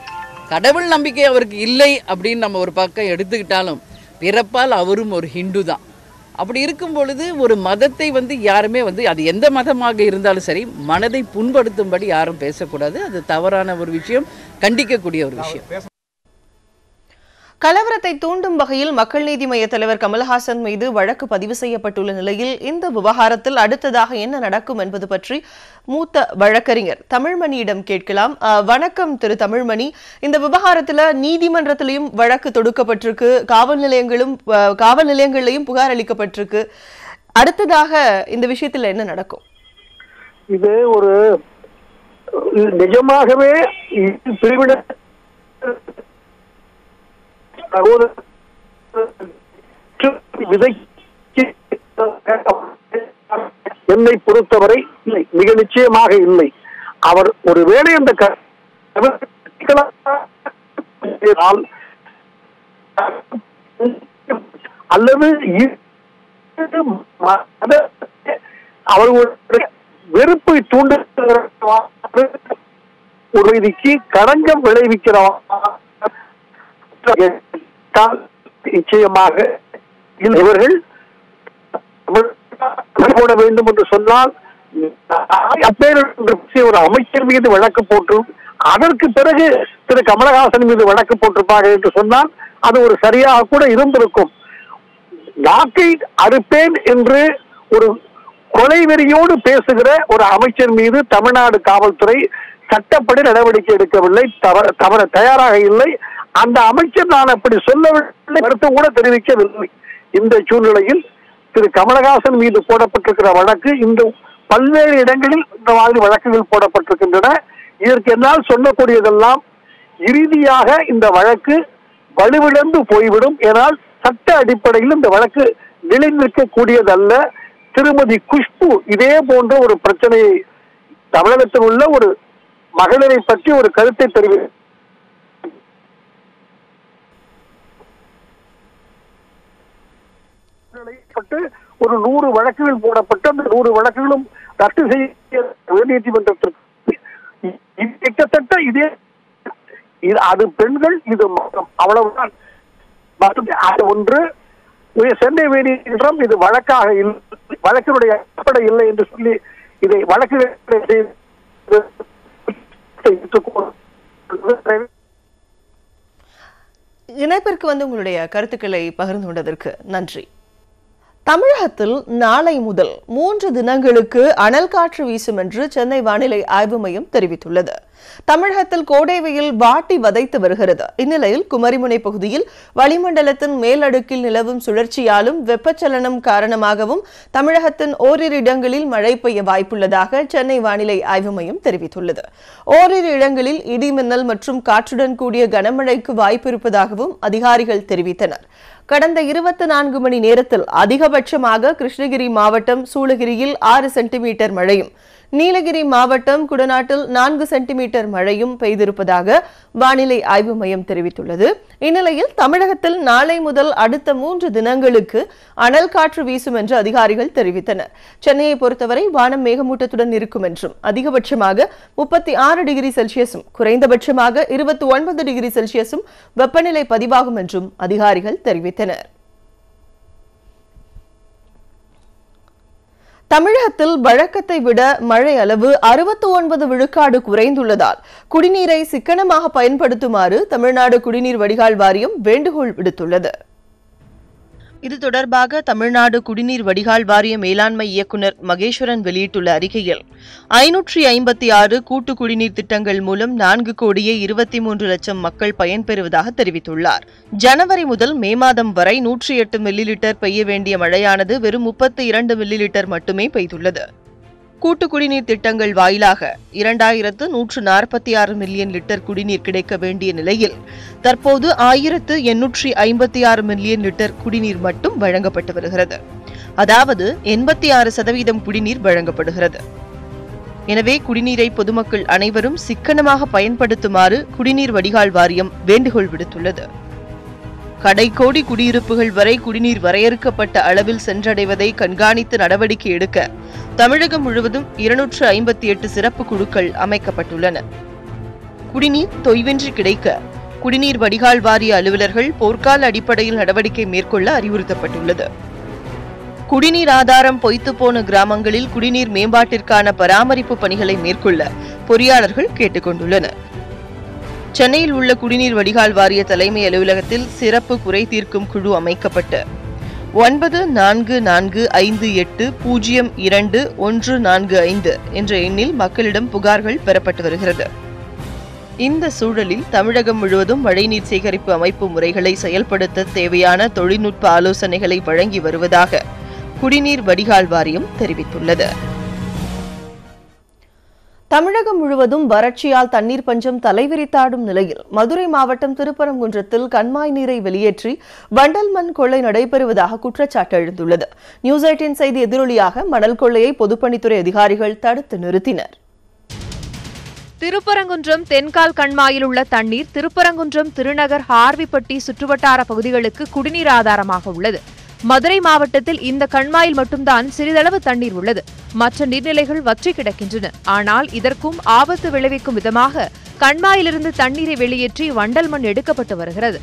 கடவுள் நம்பிக்கை அவருக்கு இல்லை அப்படின்னு நம்ம ஒரு பக்கம் எடுத்துக்கிட்டாலும் பிறப்பால் அவரும் ஒரு ஹிந்து தான். அப்படி இருக்கும் பொழுது ஒரு மதத்தை வந்து யாருமே வந்து அது எந்த மதமாக இருந்தாலும் சரி மனதை புண்படுத்தும்படி யாரும் பேசக்கூடாது. அது தவறான ஒரு விஷயம், கண்டிக்கக்கூடிய ஒரு விஷயம். கலவரத்தை தூண்டும் வகையில் மக்கள் நீதி மய்ய தலைவர் கமல்ஹாசன் மீது வழக்கு பதிவு செய்யப்பட்டுள்ள நிலையில் இந்த விவகாரத்தில் அடுத்ததாக என்ன நடக்கும் என்பது பற்றி மூத்த வழக்கறிஞர் தமிழ்மணியிடம் கேட்கலாம். வணக்கம் திரு தமிழ்மணி. இந்த விவகாரத்தில் நீதிமன்றத்திலையும் வழக்கு தொடுக்கப்பட்டிருக்கு, காவல் நிலையங்களும் காவல் நிலையங்களையும் புகார் அளிக்கப்பட்டிருக்கு. அடுத்ததாக இந்த விஷயத்தில் என்ன நடக்கும்? இது ஒரு நிஜமாகவே பிரிவினை என்னை பொறுத்தவரை இல்லை, மிக நிச்சயமாக இல்லை. அவர் ஒருவேளை அந்த அல்லது அவர்களுடைய வெறுப்பை தூண்டுகிற ஒரு விதிக்கு களங்கம் விளைவிக்கிற நிச்சயமாக இவர்கள் போட வேண்டும் என்று சொன்னால் ஒரு அமைச்சர் மீது வழக்கு போட்டு அதற்கு பிறகு திரு கமலஹாசன் மீது வழக்கு போட்டிருப்பார்கள் என்று சொன்னால் அது ஒரு சரியாக கூட இருந்திருக்கும். நாக்கை அறுப்பேன் என்று ஒரு கொலை வெறியோடு பேசுகிற ஒரு அமைச்சர் மீது தமிழ்நாடு காவல்துறை சட்டப்படி நடவடிக்கை எடுக்கவில்லை, தவற தவற தயாராக இல்லை. அந்த அமைச்சர் நான் அப்படி சொல்லவில்லை கருத்து கூட தெரிவிக்கவில்லை. இந்த சூழ்நிலையில் திரு கமலஹாசன் மீது போடப்பட்டிருக்கிற வழக்கு இந்த பல்வேறு இடங்களில் இந்த மாதிரி வழக்குகள் போடப்பட்டிருக்கின்றன. இதற்கு என்னால் சொல்லக்கூடியதெல்லாம் இறுதியாக இந்த வழக்கு வலுவிழந்து போய்விடும். ஏனால் சட்ட அடிப்படையில் இந்த வழக்கு நிலைநிற்கக்கூடியதல்ல. திருமதி குஷ்பு இதே போன்ற ஒரு பிரச்சனையை தமிழகத்தில் உள்ள ஒரு மகளிரை பற்றி ஒரு கருத்தை தெரிவித்தார். ஒரு நூறு வழக்குகள் போடப்பட்டு அந்த நூறு வழக்குகளும் ரத்து செய்ய உயர்நீதிமன்றத்திற்கு கிட்டத்தட்ட இதே அது பெண்கள் இது அவ்வளவுதான். அது ஒன்று சென்னை உயர்நீதிமன்றம் இது வழக்காக இல்லை, வழக்கினுடைய அடிப்படை இல்லை என்று சொல்லி இதை வழக்கு இணைப்பிற்கு வந்து உங்களுடைய கருத்துக்களை பகிர்ந்து கொண்டதற்கு நன்றி. தமிழகத்தில் நாளை முதல் மூன்று தினங்களுக்கு அனல் காற்று வீசும் என்று சென்னை வானிலை ஆய்வு மையம் தெரிவித்துள்ளது. தமிழகத்தில் கோடை வெயில் வாட்டி வதைத்து வருகிறது. இந்நிலையில் குமரிமுனை பகுதியில் வளிமண்டலத்தின் மேலடுக்கில் நிலவும் சுழற்சியாலும் வெப்பச்சலனம் காரணமாகவும் தமிழகத்தின் ஓரிரு இடங்களில் மழை பெய்ய வாய்ப்புள்ளதாக சென்னை வானிலை ஆய்வு மையம் தெரிவித்துள்ளது. ஓரிரு இடங்களில் இடி மின்னல் மற்றும் காற்றுடன் கூடிய கனமழைக்கு வாய்ப்பு இருப்பதாகவும் அதிகாரிகள் தெரிவித்தனர். கடந்த இருபத்தி நான்கு மணி நேரத்தில் அதிகபட்சமாக கிருஷ்ணகிரி மாவட்டம் சூளகிரியில் ஆறு சென்டிமீட்டர் மழையும், நீலகிரி மாவட்டம் குடநாட்டில் நான்கு சென்டிமீட்டர் மழையும் பெய்திருப்பதாக வானிலை ஆய்வு மையம் தெரிவித்துள்ளது. இந்நிலையில் தமிழகத்தில் நாளை முதல் அடுத்த மூன்று தினங்களுக்கு அனல் காற்று வீசும் என்று அதிகாரிகள் தெரிவித்தனர். சென்னையை பொறுத்தவரை வானம் மேகமூட்டத்துடன் இருக்கும் என்றும் அதிகபட்சமாக முப்பத்தி ஆறு டிகிரி செல்சியஸும் குறைந்தபட்சமாக இருபத்தி ஒன்பது டிகிரி செல்சியஸும் வெப்பநிலை பதிவாகும் என்றும் அதிகாரிகள் தெரிவித்தனர். தமிழகத்தில் வழக்கத்தை விட மழை அளவு அறுபத்தி ஒன்பது விழுக்காடு குறைந்துள்ளதால் குடிநீரை சிக்கனமாக பயன்படுத்துமாறு தமிழ்நாடு குடிநீர் வடிகால் வாரியம் வேண்டுகோள் விடுத்துள்ளது. இது தொடர்பாக தமிழ்நாடு குடிநீர் வடிகால் வாரிய மேலாண்மை இயக்குநர் மகேஸ்வரன் வெளியிட்டுள்ள அறிக்கையில், ஐநூற்றி ஐம்பத்தி ஆறு கூட்டு குடிநீர் திட்டங்கள் மூலம் நான்கு கோடியே இருபத்தி மூன்று லட்சம் மக்கள் பயன்பெறுவதாக தெரிவித்துள்ளார். ஜனவரி முதல் மே மாதம் வரை நூற்றி எட்டு மில்லி லிட்டர் பெய்ய வேண்டிய மழையானது வெறும் முப்பத்தி இரண்டு மில்லி லிட்டர் மட்டுமே பெய்துள்ளது. கூட்டு குடிநீர் திட்டங்கள் வாயிலாக இரண்டாயிரத்து நூற்று நாற்பத்தி ஆறு மில்லியன் லிட்டர் குடிநீர் கிடைக்க வேண்டிய நிலையில் தற்போது ஆயிரத்து எண்ணூற்றி ஐம்பத்தி ஆறு மில்லியன் லிட்டர் குடிநீர் மட்டும் வழங்கப்பட்டு வருகிறது. அதாவது எண்பத்தி ஆறு சதவீதம் குடிநீர் வழங்கப்படுகிறது. எனவே குடிநீரை பொதுமக்கள் அனைவரும் சிக்கனமாக பயன்படுத்துமாறு குடிநீர் வடிகால் வாரியம் வேண்டுகோள் விடுத்துள்ளது. கடைக்கோடி குடியிருப்புகள் வரை குடிநீர் வரையறுக்கப்பட்ட அளவில் சென்றடைவதை கண்காணித்து நடவடிக்கை எடுக்க தமிழகம் முழுவதும் இருநூற்று ஐம்பத்தி எட்டு சிறப்பு குழுக்கள் அமைக்கப்பட்டுள்ளன. குடிநீர் தொய்வின்றி கிடைக்க குடிநீர் வடிகால் வாரிய அலுவலர்கள் போர்க்கால அடிப்படையில் நடவடிக்கை மேற்கொள்ள அறிவுறுத்தப்பட்டுள்ளது. குடிநீர் ஆதாரம் பொய்த்து போன கிராமங்களில் குடிநீர் மேம்பாட்டிற்கான பராமரிப்பு பணிகளை மேற்கொள்ள பொறியாளர்கள் கேட்டுக் கொண்டுள்ளனர். சென்னையில் உள்ள குடிநீர் வடிகால் வாரிய தலைமை அலுவலகத்தில் சிறப்பு குறை தீர்க்கும் குழு அமைக்கப்பட்டு ஒன்பது நான்கு நான்கு ஐந்து எட்டு பூஜ்ஜியம் இரண்டு ஒன்று நான்கு ஐந்து என்ற எண்ணில் மக்களிடம் புகார்கள் பெறப்பட்டு வருகிறது. இந்த சூழலில் தமிழகம் முழுவதும் மழைநீர் சேகரிப்பு அமைப்பு முறைகளை செயல்படுத்த தேவையான தொழில்நுட்ப ஆலோசனைகளை வழங்கி வருவதாக குடிநீர் வடிகால் வாரியம் தெரிவித்துள்ளது. தமிழகம் முழுவதும் வறட்சியால் தண்ணீர் பஞ்சம் தலைவிரித்தாடும் நிலையில் மதுரை மாவட்டம் திருப்பரங்குன்றத்தில் கண்மாய் நீரை வெளியேற்றி வண்டல் மண் கொள்ளை நடைபெறுவதாக குற்றச்சாட்டு எழுந்துள்ளது. நியூஸ் எய்ட்டீன் செய்தி எதிரொலியாக மணல் கொள்ளையை பொதுப்பணித்துறை அதிகாரிகள் தடுத்து நிறுத்தினர். திருப்பரங்குன்றம் தென்கால் கண்மாயில் உள்ள தண்ணீர் திருப்பரங்குன்றம் திருநகர் ஹார்விப்பட்டி சுற்றுவட்டார பகுதிகளுக்கு குடிநீர் ஆதாரமாக உள்ளது. மதுரை மாவட்டத்தில் இந்த கண்மாயில் மட்டும்தான் சிறிதளவு தண்ணீர் உள்ளது. மற்ற நீர்நிலைகள் வற்றி கிடக்கின்றன. ஆனால் இதற்கும் ஆபத்து விளைவிக்கும் விதமாக கண்மாயிலிருந்து தண்ணீரை வெளியேற்றி வண்டல் மண் எடுக்கப்பட்டு வருகிறது.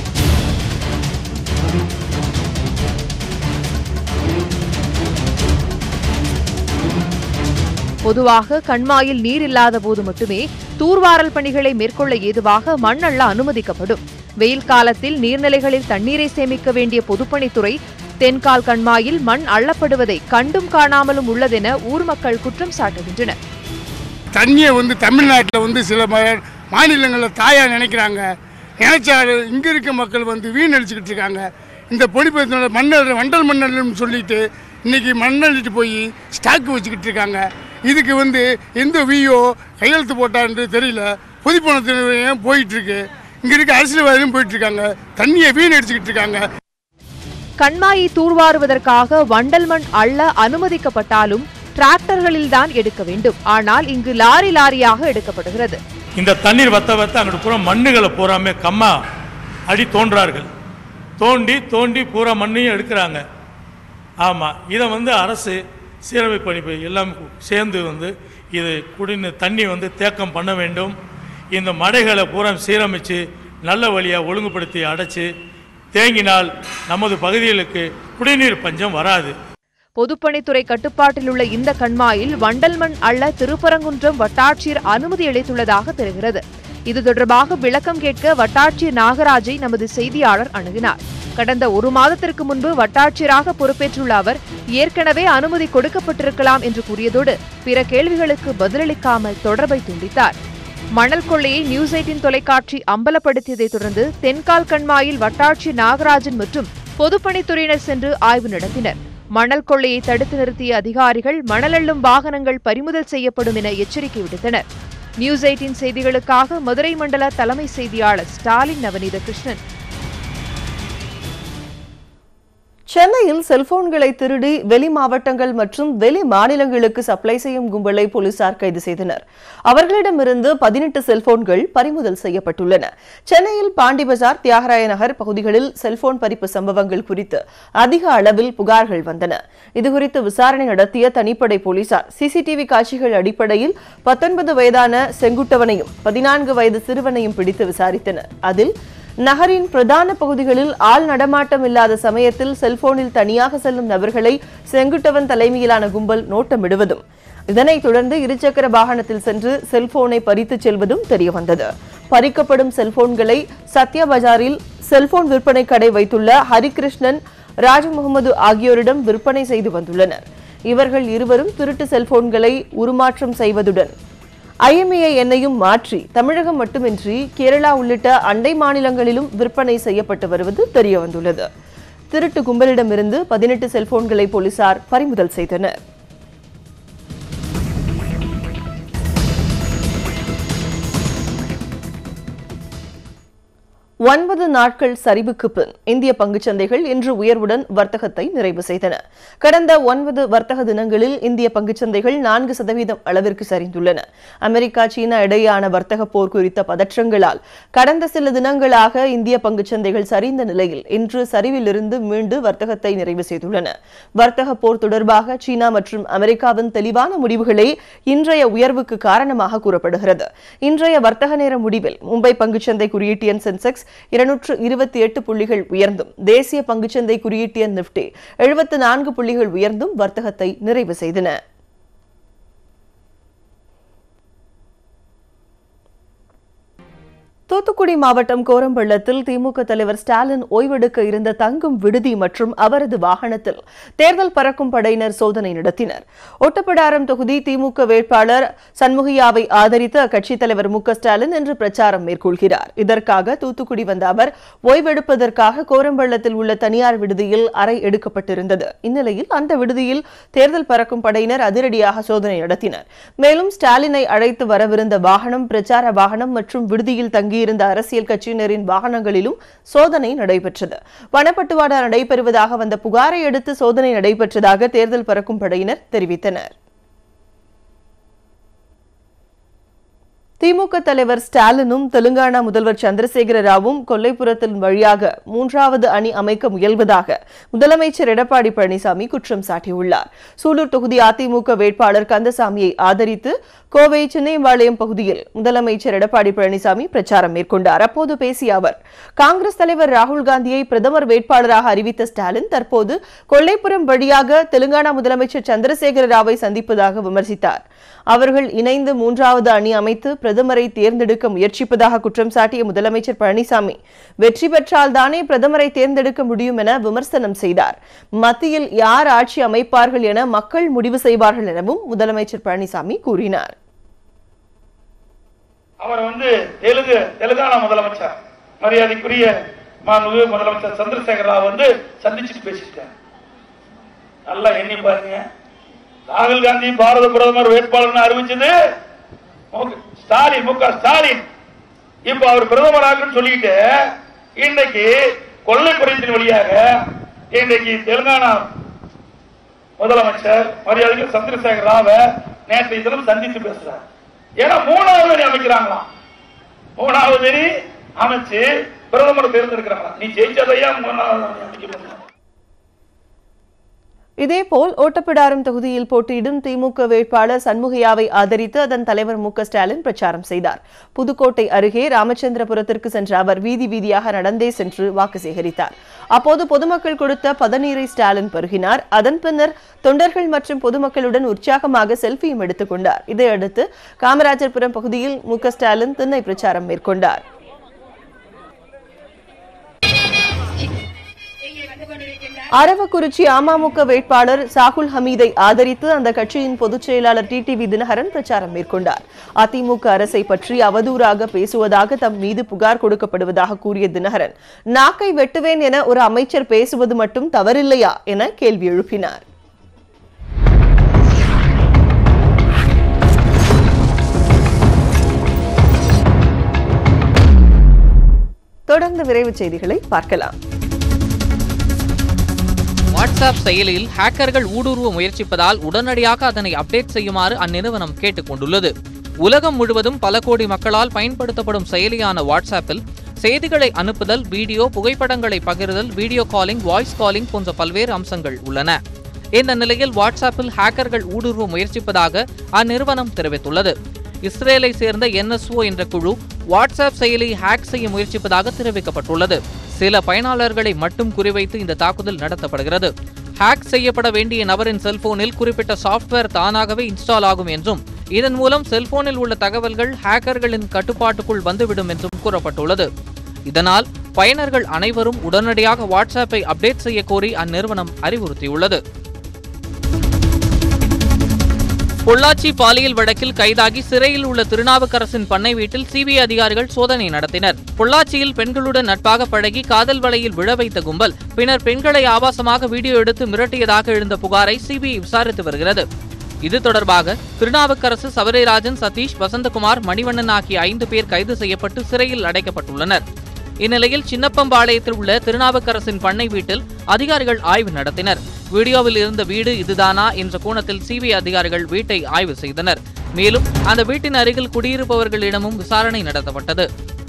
பொதுவாக கண்மாயில் நீர் இல்லாத போது மட்டுமே தூர்வாரல் பணிகளை மேற்கொள்ள ஏதுவாக மண் அள்ள அனுமதிக்கப்படும். வெயில் காலத்தில் நீர்நிலைகளில் தண்ணீரை சேமிக்க வேண்டிய பொதுப்பணித்துறை தென்கால் கண்மாயில் மண் அள்ளப்படுவதை கண்டும் காணாமலும் உள்ளதென ஊர் மக்கள் குற்றம் சாட்டுகின்றனர். தண்ணியை வந்து தமிழ்நாட்டில் வந்து சில மாநிலங்களில் தாயா நினைக்கிறாங்க. நினைச்சாரு இங்கே இருக்க மக்கள் வந்து வீணடிச்சுக்கிட்டு இருக்காங்க. இந்த பொடிப்பத்தினோட மண்ணல் வண்டல் மண்ணல்னு சொல்லிட்டு இன்னைக்கு மண்ணள்ளிட்டு போய் ஸ்டாக்கு வச்சுக்கிட்டு இருக்காங்க. இதுக்கு வந்து எந்த விஓ கையெழுத்து போட்டான்னு தெரியல. பொதுப்பணத்தின் போயிட்டு இருக்கு. இங்க இருக்க அரசியல்வாதிகளும் போயிட்டு இருக்காங்க. தண்ணியை வீணடிச்சுக்கிட்டு இருக்காங்க. கண்மாயை தூர்வாருவதற்காக வண்டல் மண் அள்ள அனுமதிக்கப்பட்டாலும் டிராக்டர்களில் தான் எடுக்க வேண்டும். ஆனால் இங்கு லாரி லாரியாக எடுக்கப்படுகிறது. இந்த தண்ணீர் வத்த வத்த அங்கிட்டு பூரா மண்ணுகளை பூராமே கம்மா அடி தோன்றார்கள். தோண்டி தோண்டி பூரா மண்ணையும் எடுக்கிறாங்க. ஆமாம், இதை வந்து அரசு சீரமைப்பு பணி எல்லாம் சேர்ந்து வந்து இது குடிநீர் தண்ணி வந்து தேக்கம் பண்ண வேண்டும். இந்த மடைகளை பூரா சீரமைச்சு நல்ல வழியாக ஒழுங்குபடுத்தி அடைச்சு தேங்கினால் நமது பகுதிகளுக்கு குடிநீர் பஞ்சம் வராது. பொதுப்பணித்துறை கட்டுப்பாட்டில் உள்ள இந்த கண்மாயில் வண்டல் மண் அள்ள திருப்பரங்குன்றம் வட்டாட்சியர் அனுமதி அளித்துள்ளதாக தெரிகிறது. இது தொடர்பாக விளக்கம் கேட்க வட்டாட்சியர் நாகராஜை நமது செய்தியாளர் அணுகினார். கடந்த ஒரு மாதத்திற்கு முன்பு வட்டாட்சியராக பொறுப்பேற்றுள்ள அவர் ஏற்கனவே அனுமதி கொடுக்கப்பட்டிருக்கலாம் என்று கூறியதோடு பிற கேள்விகளுக்கு பதிலளிக்காமல் தொடர்பை துண்டித்தார். மணல் கொள்ளையை நியூஸ் எய்ட்டீன் தொலைக்காட்சி அம்பலப்படுத்தியதைத் தொடர்ந்து தென்கால் கண்மாயில் வட்டாட்சியர் நாகராஜன் மற்றும் பொதுப்பணித்துறையினர் சென்று ஆய்வு நடத்தினர். மணல் கொள்ளையை தடுத்து நிறுத்திய அதிகாரிகள் மணல் அள்ளும் வாகனங்கள் பறிமுதல் செய்யப்படும் என எச்சரிக்கை விடுத்தனர். நியூஸ் எய்ட்டீன் செய்திகளுக்காக மதுரை மண்டல தலைமை செய்தியாளர் ஸ்டாலின் நவநீத கிருஷ்ணன். சென்னையில் செல்போன்களை திருடி வெளி மாவட்டங்கள் மற்றும் வெளி மாநிலங்களுக்கு சப்ளை செய்யும் கும்பலை போலீசார் கைது செய்தனர். அவர்களிடமிருந்து பதினெட்டு செல்போன்கள் பறிமுதல் செய்யப்பட்டுள்ளன. சென்னையில் பாண்டி பஜார், தியாகராய நகர் பகுதிகளில் செல்போன் பறிப்பு சம்பவங்கள் குறித்து அதிக அளவில் புகார்கள் வந்தன. இதுகுறித்து விசாரணை நடத்திய தனிப்படை போலீசார் சிசிடிவி காட்சிகள் அடிப்படையில் பத்தொன்பது வயதான செங்குட்டவனையும் பதினான்கு வயது சிறுவனையும் பிடித்து விசாரித்தனர். அதில் நகரின் பிரதான பகுதிகளில் ஆள் நடமாட்டம் இல்லாத சமயத்தில் செல்போனில் தனியாக செல்லும் நபர்களை செங்குட்டவன் தலைமையிலான கும்பல் நோட்டமிடுவதும், இதனைத் தொடர்ந்து இருசக்கர வாகனத்தில் சென்று செல்போனை பறித்துச் செல்வதும் தெரியவந்தது. பறிக்கப்படும் செல்போன்களை சத்யா பஜாரில் செல்போன் விற்பனை கடை வைத்துள்ள ஹரிகிருஷ்ணன், ராஜ் முகமது ஆகியோரிடம் விற்பனை செய்து வந்துள்ளனர். இவர்கள் இருவரும் திருட்டு செல்போன்களை உருமாற்றம் செய்வதுடன் ஐஎம்இஐ எண்ணையும் மாற்றி தமிழகம் மட்டுமின்றி கேரளா உள்ளிட்ட அண்டை மாநிலங்களிலும் விற்பனை செய்யப்பட்டு வருவது தெரியவந்துள்ளது. திருட்டு கும்பலிடமிருந்து பதினெட்டு செல்போன்களை போலீசார் பறிமுதல் செய்தனர். ஒன்பது நாட்கள் சரிவுக்கு பின் இந்திய பங்குச்சந்தைகள் இன்று உயர்வுடன் வர்த்தகத்தை நிறைவு செய்தன. கடந்த ஒன்பது வர்த்தக தினங்களில் இந்திய பங்குச்சந்தைகள் நான்கு சதவீதம் அளவிற்கு சரிந்துள்ளன. அமெரிக்கா, சீனா இடையேயான வர்த்தக போர் குறித்த பதற்றங்களால் கடந்த சில தினங்களாக இந்திய பங்குச்சந்தைகள் சரிந்த நிலையில் இன்று சரிவிலிருந்து மீண்டு வர்த்தகத்தை நிறைவு செய்துள்ளன. வர்த்தக போர் தொடர்பாக சீனா மற்றும் அமெரிக்காவின் தெளிவான முடிவுகளே இன்றைய உயர்வுக்கு காரணமாக கூறப்படுகிறது. இன்றைய வர்த்தக நேர முடிவில் மும்பை பங்குச்சந்தை குறியீட்டு எண் சென்செக்ஸ் இருநூற்று இருபத்தி எட்டு புள்ளிகள் உயர்ந்தும், தேசிய பங்குச்சந்தை குறியீட்டு எண் நிப்டி எழுபத்து நான்கு புள்ளிகள் உயர்ந்தும் வர்த்தகத்தை நிறைவு செய்தன. தூத்துக்குடி மாவட்டம் கோரம்பள்ளத்தில் திமுக தலைவர் ஸ்டாலின் ஓய்வெடுக்க இருந்த தங்கும் விடுதி மற்றும் அவரது வாகனத்தில் தேர்தல் பறக்கும் படையினர் சோதனை நடத்தினர். ஒட்டப்பிடாரம் தொகுதி திமுக வேட்பாளர் சண்முகையாவை ஆதரித்து அக்கட்சித் தலைவர் மு க ஸ்டாலின் இன்று பிரச்சாரம் மேற்கொள்கிறார். இதற்காக தூத்துக்குடி வந்த அவர் ஓய்வெடுப்பதற்காக கோரம்பள்ளத்தில் உள்ள தனியார் விடுதியில் அறை எடுக்கப்பட்டிருந்தது. இந்நிலையில் அந்த விடுதியில் தேர்தல் பறக்கும் படையினர் அதிரடியாக சோதனை நடத்தினர். மேலும் ஸ்டாலினை அழைத்து வரவிருந்த வாகனம், பிரச்சார வாகனம் மற்றும் விடுதியில் தங்கி இருந்த அரசியல் கட்சியினரின் வாகனங்களிலும் சோதனை நடைபெற்றது. பணப்பட்டுவாடா நடைபெறுவதாக வந்த புகாரை அடுத்து சோதனை நடைபெற்றதாக தேர்தல் பறக்கும் படையினர் தெரிவித்தனர். திமுக தலைவர் ஸ்டாலினும் தெலுங்கானா முதல்வர் சந்திரசேகர ராவும் கொல்லைப்புறத்தின் வழியாக மூன்றாவது அணி அமைக்க முயல்வதாக முதலமைச்சர் எடப்பாடி பழனிசாமி குற்றம் சாட்டியுள்ளார். சூலூர் தொகுதி அதிமுக வேட்பாளர் கந்தசாமியை ஆதரித்து கோவை சின்னையம்பாளையம் பகுதியில் முதலமைச்சர் எடப்பாடி பழனிசாமி பிரச்சாரம் மேற்கொண்டார். அப்போது பேசிய அவர், காங்கிரஸ் தலைவர் ராகுல் காந்தியை பிரதமர் வேட்பாளராக அறிவித்த ஸ்டாலின் தற்போது கொல்லைப்புறம் வழியாக தெலுங்கானா முதலமைச்சர் சந்திரசேகர ராவை சந்திப்பதாக விமர்சித்தார். அவர்கள் இணைந்து மூன்றாவது அணி அமைத்து பிரதமரை தேர்ந்தெடுக்க முயற்சிப்பதாக குற்றம் சாட்டிய முதலமைச்சர் பழனிசாமி, வெற்றி பெற்றால் தானே பிரதமரை தேர்ந்தெடுக்க முடியும் என விமர்சனம் செய்தார். மத்தியில் யார் ஆட்சி அமைப்பார்கள் என மக்கள் முடிவு செய்வார்கள் எனவும் முதலமைச்சர் பழனிசாமி கூறினார். அவர் வந்து தெலுங்கு தெலுங்கானா முதலமைச்சர் மரியாதைக்குரிய மாண்புமிகு முதலமைச்சர் சந்திரசேகர ராவ் வந்து சந்திச்சுட்டு பேசிட்டார். நல்லா எண்ணி பாருங்க, ராகுல் காந்தி பாரத பிரதமர் வேட்பாளர் அறிவிச்சது ஸ்டாலின், மு க ஸ்டாலின். இப்ப அவர் பிரதமராக சொல்லிட்டு இன்றைக்கு கொல்லைப்புறத்தின் வழியாக இன்றைக்கு தெலுங்கானா முதலமைச்சர் மரியாதைக்கு சந்திரசேகர ராவை நேற்றைய தினம் சந்தித்து பேசுறார். ஏன்னா மூணாவது அணி அமைக்கிறாங்களாம். மூணாவது அணி அமைச்சு பிரதமர் தேர்ந்தெடுக்கிறாங்களா? நீ ஜெயிச்சதையா மூணாவது அணி அமைக்க. இதேபோல் ஓட்டப்பிடாரம் தொகுதியில் போட்டியிடும் திமுக வேட்பாளர் சண்முகையாவை ஆதரித்து அதன் தலைவர் மு க ஸ்டாலின் பிரச்சாரம் செய்தார். புதுக்கோட்டை அருகே ராமச்சந்திரபுரத்திற்கு சென்ற அவர் வீதி வீதியாக நடந்தே சென்று வாக்கு சேகரித்தார். அப்போது பொதுமக்கள் கொடுத்த பதநீரை ஸ்டாலின் பருகினார். அதன் பின்னர் தொண்டர்கள் மற்றும் பொதுமக்களுடன் உற்சாகமாக செல்பியும் எடுத்துக் கொண்டார். இதையடுத்து காமராஜர்புரம் பகுதியில் மு க ஸ்டாலின் திண்ணை பிரச்சாரம் மேற்கொண்டார். அரவக்குறிச்சி அமமுக வேட்பாளர் சாகுல் ஹமீதை ஆதரித்து அந்த கட்சியின் பொதுச் செயலாளர் டி டி வி தினகரன் பிரச்சாரம் மேற்கொண்டார். அதிமுக அரசை பற்றி அவதூறாக பேசுவதாக தம் மீது புகார் கொடுக்கப்படுவதாக கூறிய தினகரன், நாக்கை வெட்டுவேன் என ஒரு அமைச்சர் பேசுவது மட்டும் தவறில்லையா என கேள்வி எழுப்பினார். தொடர்ந்து விரைவு செய்திகளை பார்க்கலாம். வாட்ஸ்அப் செயலியில் ஹேக்கர்கள் ஊடுருவ முயற்சிப்பதால் உடனடியாக அதனை அப்டேட் செய்யுமாறு அந்நிறுவனம் கேட்டுக் கொண்டுள்ளது. உலகம் முழுவதும் பல கோடி மக்களால் பயன்படுத்தப்படும் செயலியான வாட்ஸ்அப்பில் செய்திகளை அனுப்புதல், வீடியோ, புகைப்படங்களை பகிர்தல், வீடியோ காலிங், வாய்ஸ் காலிங் போன்ற பல்வேறு அம்சங்கள் உள்ளன. இந்த நிலையில் வாட்ஸ்அப்பில் ஹேக்கர்கள் ஊடுருவ முயற்சிப்பதாக அந்நிறுவனம் தெரிவித்துள்ளது. இஸ்ரேலை சேர்ந்த என் எஸ் ஓ என்ற குழு வாட்ஸ்அப் செயலியை ஹேக் செய்ய முயற்சிப்பதாக தெரிவிக்கப்பட்டுள்ளது. சில பயனாளர்களை மட்டும் குறிவைத்து இந்த தாக்குதல் நடத்தப்படுகிறது. ஹேக் செய்யப்பட வேண்டிய நபரின் செல்போனில் குறிப்பிட்ட சாப்ட்வேர் தானாகவே இன்ஸ்டால் ஆகும் என்றும் இதன் மூலம் செல்போனில் உள்ள தகவல்கள் ஹேக்கர்களின் கட்டுப்பாட்டுக்குள் வந்துவிடும் என்றும் கூறப்பட்டுள்ளது. இதனால் பயனர்கள் அனைவரும் உடனடியாக வாட்ஸ்அப்பை அப்டேட் செய்ய கோரி அந்நிறுவனம் அறிவுறுத்தியுள்ளது. பொள்ளாச்சி பாலியல் வழக்கில் கைதாகி சிறையில் உள்ள திருநாவுக்கரசின் பண்ணை வீட்டில் சிபிஐ அதிகாரிகள் சோதனை நடத்தினர். பொள்ளாச்சியில் பெண்களுடன் நட்பாக பழகி காதல் வலையில் விழ வைத்த கும்பல் பின்னர் பெண்களை ஆபாசமாக வீடியோ எடுத்து மிரட்டியதாக எழுந்த புகாரை சிபிஐ விசாரித்து வருகிறது. இது தொடர்பாக திருநாவுக்கரசு, சபரிராஜன், சதீஷ், வசந்தகுமார், மணிவண்ணன் ஆகிய ஐந்து பேர் கைது செய்யப்பட்டு சிறையில் அடைக்கப்பட்டுள்ளனர். இந்நிலையில் சின்னப்பம்பாளையத்தில் உள்ள திருநாவுக்கரசின் பண்ணை வீட்டில் அதிகாரிகள் ஆய்வு நடத்தினர். வீடியோவில் இருந்த வீடு இதுதானா என்ற கோணத்தில் சிபிஐ அதிகாரிகள் வீட்டை ஆய்வு செய்தனர். மேலும் அந்த வீட்டின் அருகில் குடியிருப்பவர்களிடமும் விசாரணை நடத்தப்பட்டது.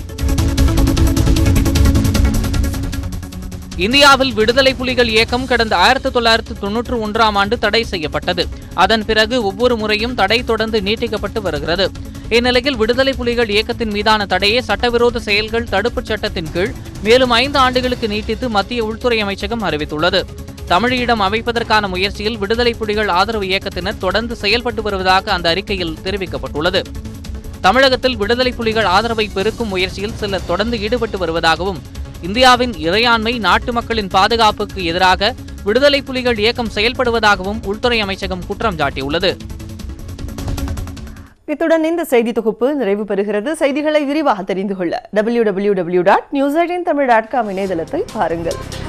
இந்தியாவில் விடுதலை புலிகள் இயக்கம் கடந்த ஆயிரத்தி தொள்ளாயிரத்தி தொன்னூற்றி ஒன்றாம் ஆண்டு தடை செய்யப்பட்டது. அதன் பிறகு ஒவ்வொரு முறையும் தடை தொடர்ந்து நீட்டிக்கப்பட்டு வருகிறது. இந்நிலையில் விடுதலை புலிகள் இயக்கத்தின் மீதான தடையை சட்டவிரோத செயல்கள் தடுப்புச் சட்டத்தின் கீழ் மேலும் ஐந்து ஆண்டுகளுக்கு நீட்டித்து மத்திய உள்துறை அமைச்சகம் அறிவித்துள்ளது. தமிழீழம் அமைப்பதற்கான முயற்சியில் விடுதலை புலிகள் ஆதரவு இயக்கத்தினர் தொடர்ந்து செயல்பட்டு வருவதாக அந்த அறிக்கையில் தெரிவிக்கப்பட்டுள்ளது. தமிழகத்தில் விடுதலை புலிகள் ஆதரவை பெருக்கும் முயற்சியில் சிலர் தொடர்ந்து ஈடுபட்டு வருவதாகவும், இந்தியாவின் இறையாண்மை, நாட்டு மக்களின் பாதுகாப்புக்கு எதிராக விடுதலை புலிகள் இயக்கம் செயல்படுவதாகவும் உள்துறை அமைச்சகம் குற்றம் சாட்டியுள்ளது. இத்துடன் இந்த செய்தி தொகுப்பு நிறைவு பெறுகிறது. செய்திகளை விரிவாக தெரிந்து கொள்ள W W W dot news eighteen Tamil dot com இணையதளத்தை பாருங்கள்.